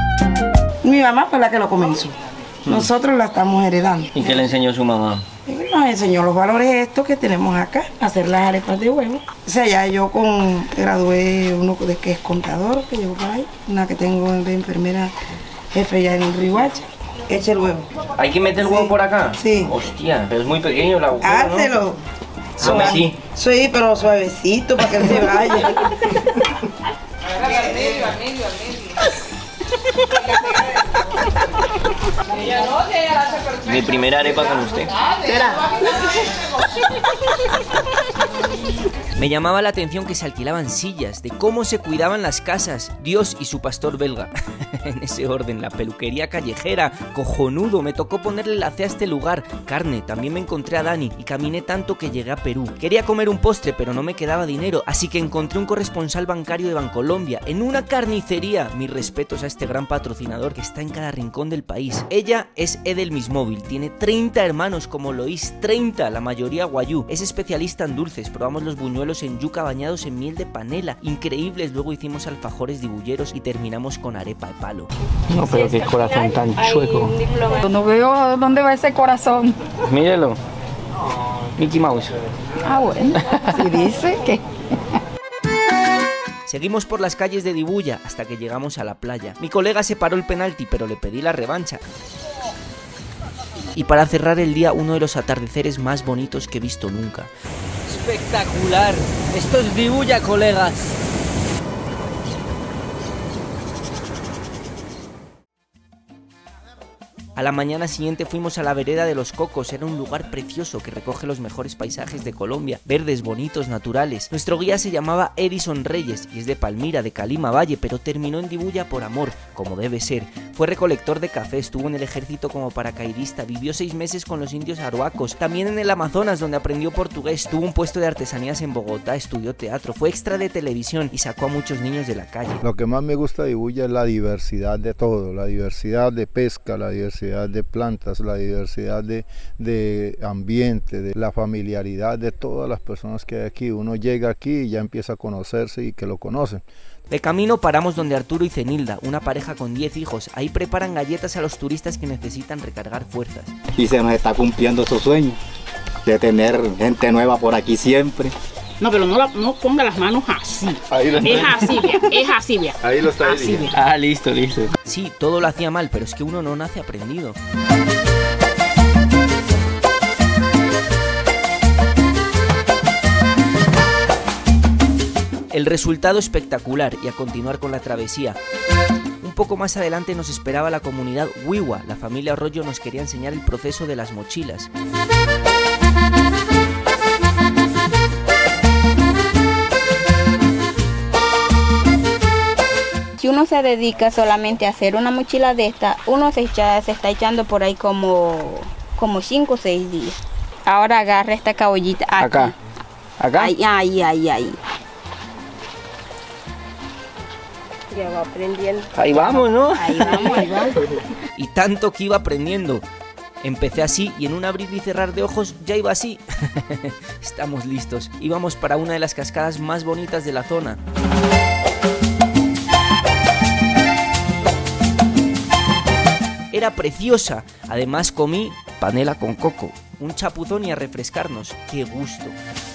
[SPEAKER 18] Mi mamá fue la que lo comenzó. Nosotros la estamos heredando.
[SPEAKER 17] ¿Y qué le enseñó su mamá?
[SPEAKER 5] nos enseñó los valores estos que tenemos acá, hacer las arepas de huevo. O sea, ya yo con, gradué uno de que es contador, que llevo por ahí, una que tengo de enfermera jefe ya en Rihuacha. Eche el huevo.
[SPEAKER 17] ¿Hay que meter el huevo
[SPEAKER 5] Sí.
[SPEAKER 17] por acá?
[SPEAKER 5] Sí.
[SPEAKER 17] Hostia, pero es muy pequeño el agujero, ¿no?
[SPEAKER 5] Hácelo.
[SPEAKER 17] Suave, sí.
[SPEAKER 5] Sí, pero suavecito para que no se vaya.
[SPEAKER 18] Al medio, al medio, al medio. Ella no, ella la hace perfecto.
[SPEAKER 17] Mi primera arepa con usted. Me llamaba la atención que se alquilaban sillas, de cómo se cuidaban las casas, Dios y su pastor belga. En ese orden, la peluquería callejera, cojonudo, me tocó ponerle la C a este lugar. Carne, también me encontré a Dani y caminé tanto que llegué a Perú. Quería comer un postre, pero no me quedaba dinero, así que encontré un corresponsal bancario de Bancolombia en una carnicería. Mis respetos a este gran patrocinador que está en cada rincón del país. Ella es Edel Mismóvil, tiene treinta hermanos como Lois, treinta, la mayoría guayú. Es especialista en dulces, probamos los buñuelos en yuca bañados en miel de panela, increíbles. Luego hicimos alfajores de bulleros y terminamos con arepa de palo.
[SPEAKER 1] No, pero qué corazón tan chueco.
[SPEAKER 18] No veo dónde va ese corazón.
[SPEAKER 1] Mírelo. Mickey Mouse.
[SPEAKER 18] Ah, bueno. Si dice que...
[SPEAKER 17] Seguimos por las calles de Dibuya hasta que llegamos a la playa. Mi colega se paró el penalti, pero le pedí la revancha. Y para cerrar el día, uno de los atardeceres más bonitos que he visto nunca. Espectacular. Esto es Dibuya, colegas. A la mañana siguiente fuimos a la vereda de los Cocos. Era un lugar precioso que recoge los mejores paisajes de Colombia, verdes, bonitos, naturales. Nuestro guía se llamaba Edison Reyes y es de Palmira, de Calima Valle, pero terminó en Dibuya por amor, como debe ser. Fue recolector de café, estuvo en el ejército como paracaidista, vivió seis meses con los indios aruacos, también en el Amazonas donde aprendió portugués, tuvo un puesto de artesanías en Bogotá, estudió teatro, fue extra de televisión y sacó a muchos niños de la calle.
[SPEAKER 19] Lo que más me gusta de Dibuya es la diversidad de todo, la diversidad de pesca, la diversidad de plantas, la diversidad de, de ambiente, de la familiaridad de todas las personas que hay aquí. Uno llega aquí y ya empieza a conocerse y que lo conocen.
[SPEAKER 17] De camino paramos donde Arturo y Cenilda, una pareja con diez hijos. Ahí preparan galletas a los turistas que necesitan recargar fuerzas.
[SPEAKER 21] Y se nos está cumpliendo su sueño de tener gente nueva por aquí siempre.
[SPEAKER 18] No, pero no, la, no ponga las manos así. Ahí lo es así, vea, es así, vea.
[SPEAKER 19] Ahí lo está
[SPEAKER 18] así,
[SPEAKER 19] diciendo.
[SPEAKER 17] Ah, listo, listo. Sí, todo lo hacía mal, pero es que uno no nace aprendido. El resultado espectacular y a continuar con la travesía. Un poco más adelante nos esperaba la comunidad Wiwa. La familia Arroyo nos quería enseñar el proceso de las mochilas.
[SPEAKER 22] Si uno se dedica solamente a hacer una mochila de esta, uno se, echa, se está echando por ahí como, como cinco o seis días. Ahora agarra esta cabollita aquí.
[SPEAKER 1] Acá. Acá.
[SPEAKER 22] Ahí, ahí, ahí, ahí. Ya va aprendiendo.
[SPEAKER 17] Ahí vamos, ¿no?
[SPEAKER 22] Ahí vamos, ahí vamos.
[SPEAKER 17] Y tanto que iba aprendiendo. Empecé así y en un abrir y cerrar de ojos ya iba así. Estamos listos. Íbamos para una de las cascadas más bonitas de la zona. Era preciosa. Además comí panela con coco, un chapuzón y a refrescarnos. ¡Qué gusto!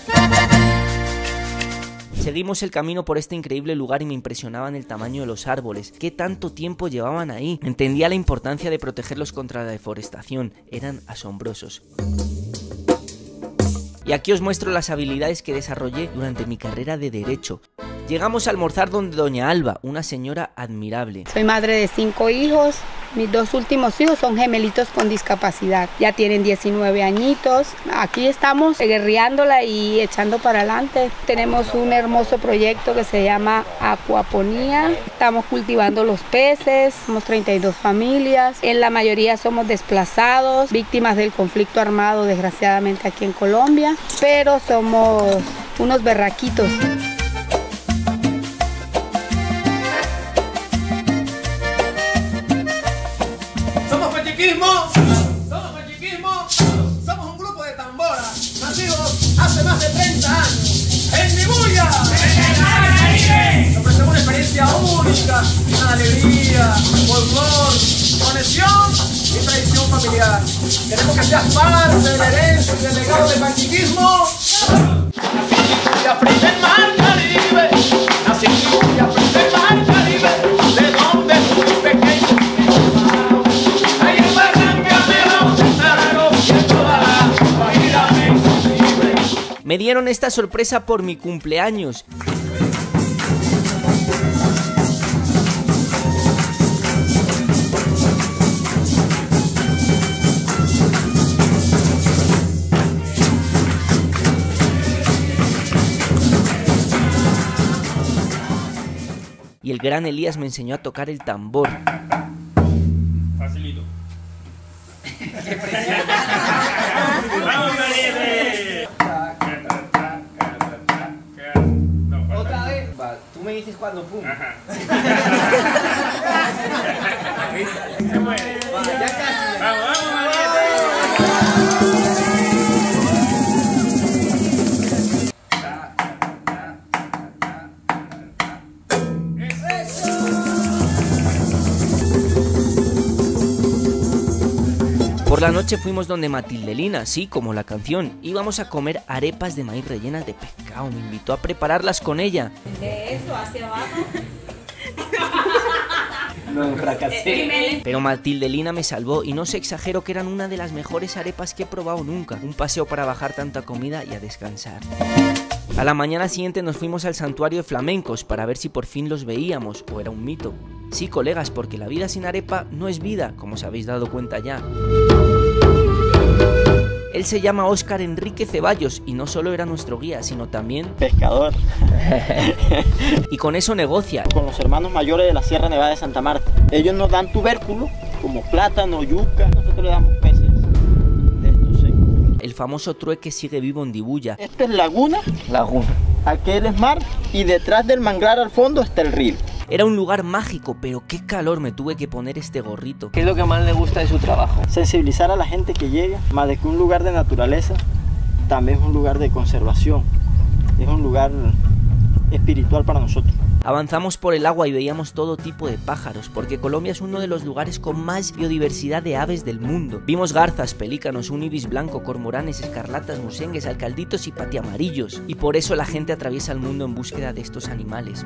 [SPEAKER 17] Seguimos el camino por este increíble lugar y me impresionaban el tamaño de los árboles. ¿Qué tanto tiempo llevaban ahí? Entendía la importancia de protegerlos contra la deforestación. Eran asombrosos. Y aquí os muestro las habilidades que desarrollé durante mi carrera de Derecho. Llegamos a almorzar donde doña Alba, una señora admirable.
[SPEAKER 18] Soy madre de cinco hijos. Mis dos últimos hijos son gemelitos con discapacidad. Ya tienen diecinueve añitos. Aquí estamos guerreándola y echando para adelante. Tenemos un hermoso proyecto que se llama Acuaponía. Estamos cultivando los peces. Somos treinta y dos familias. En la mayoría somos desplazados, víctimas del conflicto armado, desgraciadamente aquí en Colombia. Pero somos unos berraquitos.
[SPEAKER 24] Somos Pachiquismo, somos un grupo de tambora, nacidos hace más de treinta años. ¡En Dibuya! Nos presentamos una experiencia única, una alegría, folclor, conexión y tradición familiar. familiar. Queremos que seas parte de la herencia y del legado del panchiquismo. Nací en Dibuya frente al mar Caribe. Nací en Dibuya frente al mar Caribe. De donde muy pequeño ahí en Barranca me bautizaron y en toda la Guajira me hizo libre.
[SPEAKER 17] Me dieron esta sorpresa por mi cumpleaños. Y el gran Elías me enseñó a tocar el tambor.
[SPEAKER 3] Facilito.
[SPEAKER 24] ¡Vamos, Mariette!
[SPEAKER 17] Otra vez. Va, tú me dices cuando pum.
[SPEAKER 24] Se muere.
[SPEAKER 17] Va, ya casi.
[SPEAKER 24] ¡Vamos, vamos, Mariette!
[SPEAKER 17] Por la noche fuimos donde Matildelina, sí, como la canción. Íbamos a comer arepas de maíz rellenas de pescado. Me invitó a prepararlas con ella.
[SPEAKER 22] De eso hacia abajo.
[SPEAKER 17] No, fracasé. Pero Matildelina me salvó y no se exagero que eran una de las mejores arepas que he probado nunca. Un paseo para bajar tanta comida y a descansar. A la mañana siguiente nos fuimos al santuario de flamencos para ver si por fin los veíamos o era un mito. Sí, colegas, porque la vida sin arepa no es vida, como os habéis dado cuenta ya. Él se llama Óscar Enrique Ceballos y no solo era nuestro guía, sino también
[SPEAKER 6] pescador.
[SPEAKER 17] Y con eso negocia.
[SPEAKER 6] Con los hermanos mayores de la Sierra Nevada de Santa Marta. Ellos nos dan tubérculos como plátano, yuca, nosotros le damos peces de estos secos.
[SPEAKER 17] El famoso trueque sigue vivo en Dibuya.
[SPEAKER 6] Esta es laguna,
[SPEAKER 17] Laguna.
[SPEAKER 6] aquel es mar y detrás del manglar al fondo está el río.
[SPEAKER 17] Era un lugar mágico, pero qué calor me tuve que poner este gorrito.
[SPEAKER 6] ¿Qué es lo que más le gusta de su trabajo? Sensibilizar a la gente que llega, más de que un lugar de naturaleza, también es un lugar de conservación, es un lugar espiritual para nosotros.
[SPEAKER 17] Avanzamos por el agua y veíamos todo tipo de pájaros, porque Colombia es uno de los lugares con más biodiversidad de aves del mundo. Vimos garzas, pelícanos, un ibis blanco, cormoranes, escarlatas, musengues, alcalditos y patiamarillos. Y por eso la gente atraviesa el mundo en búsqueda de estos animales.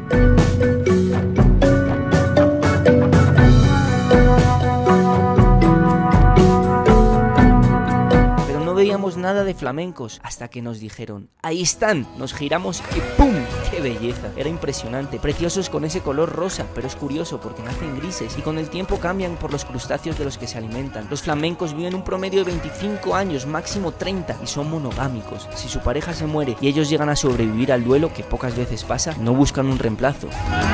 [SPEAKER 17] Veíamos nada de flamencos hasta que nos dijeron, ahí están, nos giramos y ¡pum! ¡Qué belleza! Era impresionante, preciosos con ese color rosa, pero es curioso porque nacen grises y con el tiempo cambian por los crustáceos de los que se alimentan. Los flamencos viven un promedio de veinticinco años, máximo treinta, y son monogámicos. Si su pareja se muere y ellos llegan a sobrevivir al duelo, que pocas veces pasa, no buscan un reemplazo.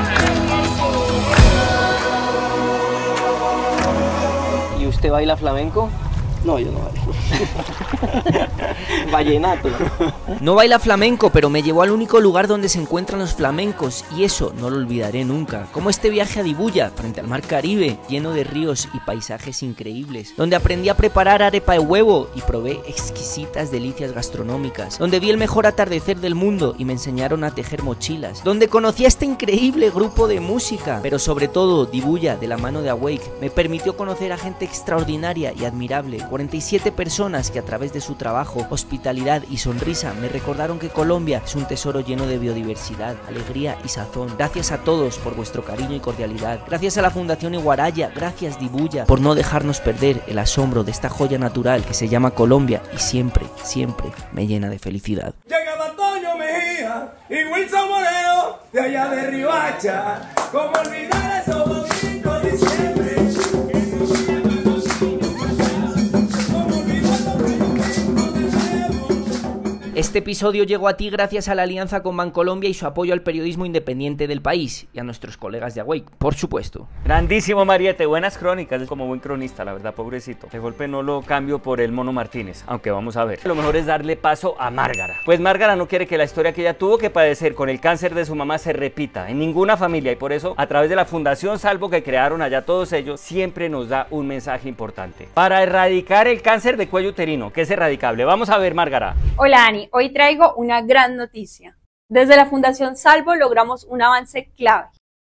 [SPEAKER 6] ¿Y usted baila flamenco? No, yo no bailo. Vallenato.
[SPEAKER 17] No baila flamenco, pero me llevó al único lugar donde se encuentran los flamencos y eso no lo olvidaré nunca. Como este viaje a Dibuya, frente al mar Caribe, lleno de ríos y paisajes increíbles, donde aprendí a preparar arepa de huevo y probé exquisitas delicias gastronómicas, donde vi el mejor atardecer del mundo y me enseñaron a tejer mochilas, donde conocí a este increíble grupo de música, pero sobre todo Dibuya, de la mano de Awake, me permitió conocer a gente extraordinaria y admirable. cuarenta y siete personas que a través de su trabajo, hospitalidad y sonrisa me recordaron que Colombia es un tesoro lleno de biodiversidad, alegría y sazón. Gracias a todos por vuestro cariño y cordialidad. Gracias a la Fundación Iguaraya, gracias Dibuya por no dejarnos perder el asombro de esta joya natural que se llama Colombia y siempre, siempre me llena de felicidad.
[SPEAKER 24] Llegaba Toño Mejía y Wilson Moreno de allá de Riohacha. ¿Cómo olvidar esos domingos de diciembre?
[SPEAKER 17] Este episodio llegó a ti gracias a la alianza con Bancolombia y su apoyo al periodismo independiente del país y a nuestros colegas de Awake, por supuesto.
[SPEAKER 1] Grandísimo Mariette, buenas crónicas, como buen cronista, la verdad, pobrecito. De golpe no lo cambio por el Mono Martínez, aunque vamos a ver. Lo mejor es darle paso a Márgara. Pues Márgara no quiere que la historia que ella tuvo que padecer con el cáncer de su mamá se repita en ninguna familia y por eso, a través de la Fundación Salvo que crearon allá todos ellos, siempre nos da un mensaje importante. Para erradicar el cáncer de cuello uterino, que es erradicable. Vamos a ver, Márgara.
[SPEAKER 7] Hola, Ani. Hoy traigo una gran noticia. Desde la Fundación Salvo logramos un avance clave.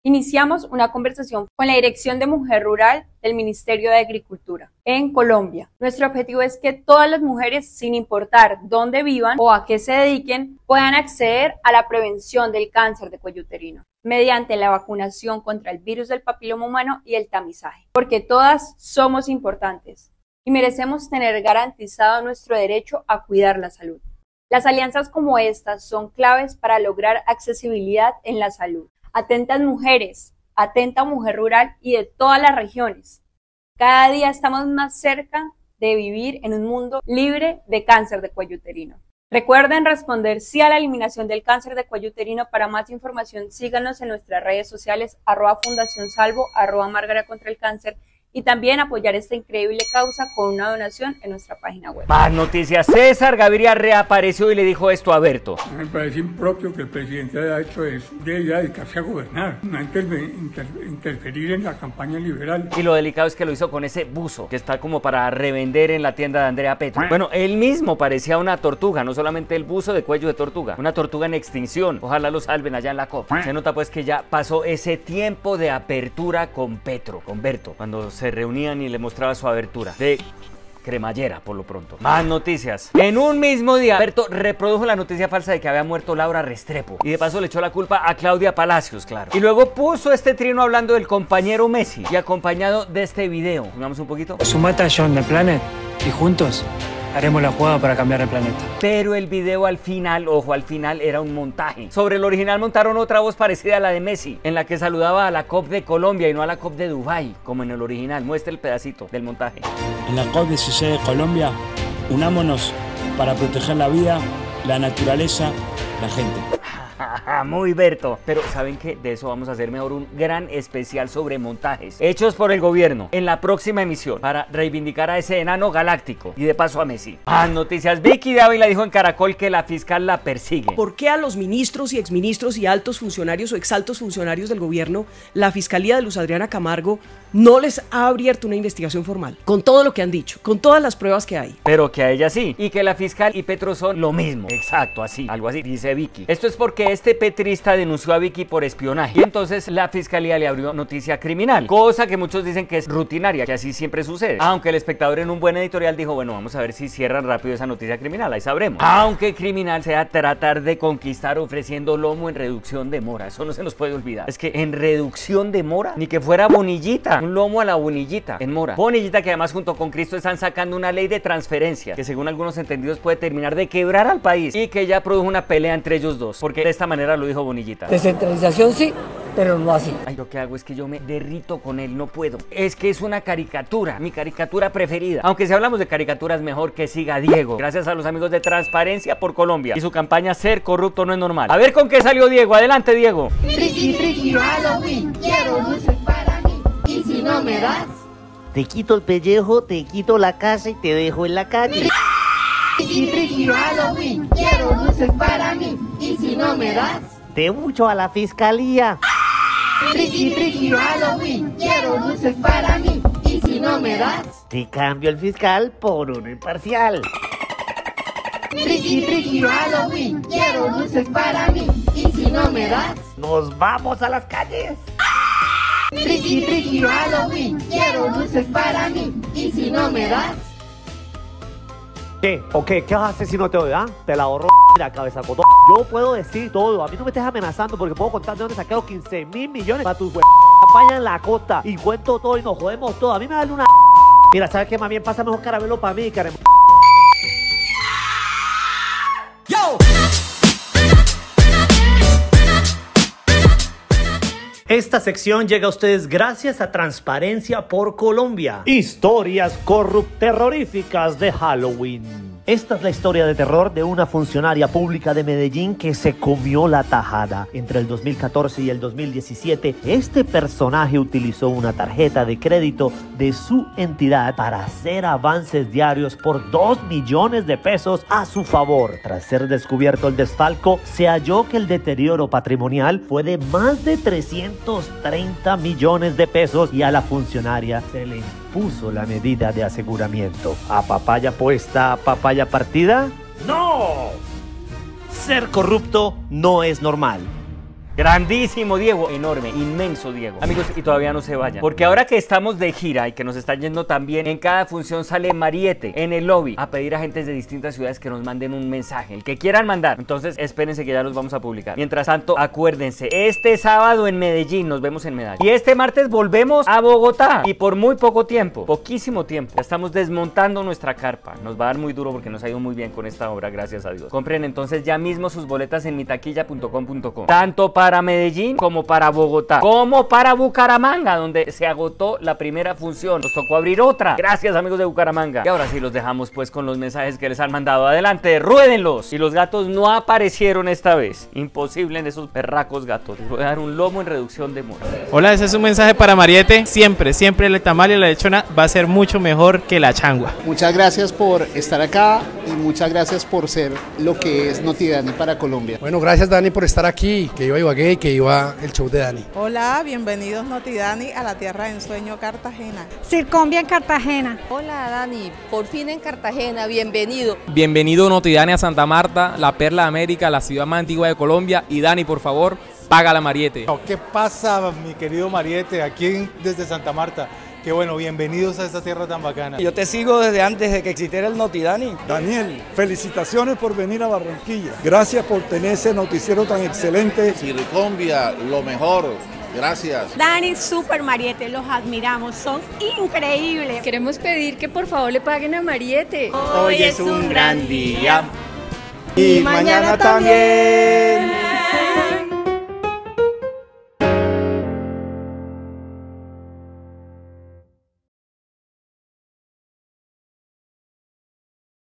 [SPEAKER 3] Iniciamos una conversación con la Dirección de Mujer Rural del Ministerio de Agricultura en Colombia. Nuestro objetivo es que todas las mujeres, sin importar dónde vivan o a qué se dediquen, puedan acceder a la prevención del cáncer de cuello uterino mediante la vacunación contra el virus del papiloma humano y el tamizaje, porque todas somos importantes y merecemos tener garantizado nuestro derecho a cuidar la salud. Las alianzas como estas son claves para lograr accesibilidad en la salud. Atentas mujeres, atenta mujer rural y de todas las regiones. Cada día estamos más cerca de vivir en un mundo libre de cáncer de cuello uterino. Recuerden responder sí a la eliminación del cáncer de cuello uterino. Para más información síganos en nuestras redes sociales arroba Fundación Salvo, arroba Márgara contra el cáncer, y también apoyar esta increíble causa con una donación en nuestra página web.
[SPEAKER 1] Más noticias. César Gaviria reapareció y le dijo esto a Berto.
[SPEAKER 7] Me parece impropio que el presidente haya hecho eso. Debe dedicarse a gobernar, no a inter inter interferir en la campaña liberal.
[SPEAKER 1] Y lo delicado es que lo hizo con ese buzo que está como para revender en la tienda de Andrea Petro. Bueno, él mismo parecía una tortuga, no solamente el buzo de cuello de tortuga, una tortuga en extinción. Ojalá lo salven allá en la COP. Se nota pues que ya pasó ese tiempo de apertura con Petro, con Berto, cuando se reunían y le mostraba su abertura de cremallera por lo pronto. Más noticias. En un mismo día, Berto reprodujo la noticia falsa de que había muerto Laura Restrepo y de paso le echó la culpa a Claudia Palacios, claro. Y luego puso este trino hablando del compañero Messi y acompañado de este video. Pongamos un poquito.
[SPEAKER 8] Sumate a John the Planet y juntos haremos la jugada para cambiar el planeta.
[SPEAKER 1] Pero el video al final, ojo, al final era un montaje. Sobre el original montaron otra voz parecida a la de Messi, en la que saludaba a la COP de Colombia y no a la COP de Dubái, como en el original. Muestra el pedacito del montaje.
[SPEAKER 8] En la COP dieciséis de Colombia, unámonos para proteger la vida, la naturaleza, la gente.
[SPEAKER 1] Muy Berto. Pero ¿saben qué? De eso vamos a hacer mejor un gran especial sobre montajes hechos por el gobierno en la próxima emisión para reivindicar a ese enano galáctico y de paso a Messi. Más noticias. Vicky Dávila dijo en Caracol que la fiscal la persigue.
[SPEAKER 9] ¿Por qué a los ministros y exministros y altos funcionarios o exaltos funcionarios del gobierno la Fiscalía de Luz Adriana Camargo no les ha abierto una investigación formal? Con todo lo que han dicho, con todas las pruebas que hay.
[SPEAKER 1] Pero que a ella sí. Y que la fiscal y Petro son lo mismo. Exacto, así. Algo así, dice Vicky. Esto es porque este petrista denunció a Vicky por espionaje y entonces la fiscalía le abrió noticia criminal, cosa que muchos dicen que es rutinaria, que así siempre sucede, aunque el Espectador en un buen editorial dijo, bueno, vamos a ver si cierran rápido esa noticia criminal, ahí sabremos. Aunque criminal sea tratar de conquistar ofreciendo lomo en reducción de mora, eso no se nos puede olvidar. Es que en reducción de mora, ni que fuera Bonillita, un lomo a la Bonillita en mora. Bonillita que además junto con Cristo están sacando una ley de transferencia que según algunos entendidos puede terminar de quebrar al país y que ya produjo una pelea entre ellos dos, porque de esta manera lo dijo Bonillita.
[SPEAKER 9] Descentralización sí, pero no así.
[SPEAKER 1] Ay, lo que hago es que yo me derrito con él, no puedo. Es que es una caricatura, mi caricatura preferida. Aunque si hablamos de caricaturas, mejor que siga Diego. Gracias a los amigos de Transparencia por Colombia y su campaña Ser Corrupto No Es Normal. A ver con qué salió Diego. Adelante, Diego.
[SPEAKER 10] Friki, friki, Halloween, quiero dulces para mí. Y si no me das,
[SPEAKER 23] te quito el pellejo, te quito la casa y te dejo en la calle.
[SPEAKER 10] Friki, friki, Halloween, quiero dulces para mí. Y si no me das,
[SPEAKER 23] te bucho a la fiscalía.
[SPEAKER 10] Friki, friki, Halloween, quiero dulces para mí. Y si no me das,
[SPEAKER 23] te cambio el fiscal por uno imparcial.
[SPEAKER 10] Friki, friki, Halloween, quiero dulces para mí. Y si no me das,
[SPEAKER 23] nos vamos a las calles.
[SPEAKER 10] Friki, friki, Halloween, quiero dulces para mí. Y si no me das,
[SPEAKER 23] ¿qué? ¿O qué? ¿Qué vas a hacer si no te doy? ¿Ah? Te la ahorro la cabeza cotón. Yo puedo decir todo. A mí no me estés amenazando porque puedo contar de dónde saqué los quince mil millones para tus campaña en la costa. Y cuento todo y nos jodemos todo. A mí me da una... Mira, ¿sabes qué? Más bien pasa mejor caramelo para mí, caramelo. ¡Yo! Esta sección llega a ustedes gracias a Transparencia por Colombia. Historias corrupterroríficas de Halloween. Esta es la historia de terror de una funcionaria pública de Medellín que se comió la tajada. Entre el dos mil catorce y el dos mil diecisiete, este personaje utilizó una tarjeta de crédito de su entidad para hacer avances diarios por dos millones de pesos a su favor. Tras ser descubierto el desfalco, se halló que el deterioro patrimonial fue de más de trescientos treinta millones de pesos y a la funcionaria se le impuso la medida de aseguramiento. ¿A papaya puesta, a papaya partida? ¡No! Ser corrupto no es normal.
[SPEAKER 1] Grandísimo Diego, enorme, inmenso Diego. Amigos, y todavía no se vayan, porque ahora que estamos de gira y que nos está yendo tan bien, en cada función sale Mariette en el lobby a pedir a gentes de distintas ciudades que nos manden un mensaje, el que quieran mandar. Entonces espérense que ya los vamos a publicar. Mientras tanto, acuérdense, este sábado en Medellín nos vemos en Medallo, y este martes volvemos a Bogotá, y por muy poco tiempo, poquísimo tiempo. Ya estamos desmontando nuestra carpa. Nos va a dar muy duro porque nos ha ido muy bien con esta obra, gracias a Dios. Compren entonces ya mismo sus boletas en mitaquilla punto com punto co, tanto para Medellín como para Bogotá, como para Bucaramanga, donde se agotó la primera función. Nos tocó abrir otra. Gracias, amigos de Bucaramanga. Y ahora sí los dejamos pues con los mensajes que les han mandado. Adelante, ruédenlos. Y los gatos no aparecieron esta vez. Imposible en esos perracos gatos. Les voy a dar un lomo en reducción de mora.
[SPEAKER 2] Hola, ese es un mensaje para Mariette. Siempre, siempre el tamal y la lechona va a ser mucho mejor que la changua.
[SPEAKER 11] Muchas gracias por estar acá y muchas gracias por ser lo que es Noti Dani para Colombia.
[SPEAKER 13] Bueno, gracias Dani por estar aquí, que iba Ibagué y que iba el show de Dani.
[SPEAKER 14] Hola, bienvenidos Noti Dani a la tierra de ensueño Cartagena.
[SPEAKER 20] Circombia en Cartagena.
[SPEAKER 25] Hola Dani, por fin en Cartagena, bienvenido.
[SPEAKER 27] Bienvenido Noti Dani a Santa Marta, la perla de América, la ciudad más antigua de Colombia. Y Dani, por favor, paga la Mariette.
[SPEAKER 28] ¿Qué pasa, mi querido Mariette, aquí desde Santa Marta? Qué bueno, bienvenidos a esta tierra tan bacana.
[SPEAKER 29] Yo te sigo desde antes de que existiera el Noti Dani.
[SPEAKER 30] Daniel, felicitaciones por venir a Barranquilla. Gracias por tener ese noticiero tan excelente.
[SPEAKER 31] Circombia, lo mejor. Gracias.
[SPEAKER 20] Dani, super Mariette, los admiramos, son increíbles.
[SPEAKER 32] Queremos pedir que por favor le paguen a Mariette.
[SPEAKER 17] Hoy es un gran día.
[SPEAKER 29] Y mañana también.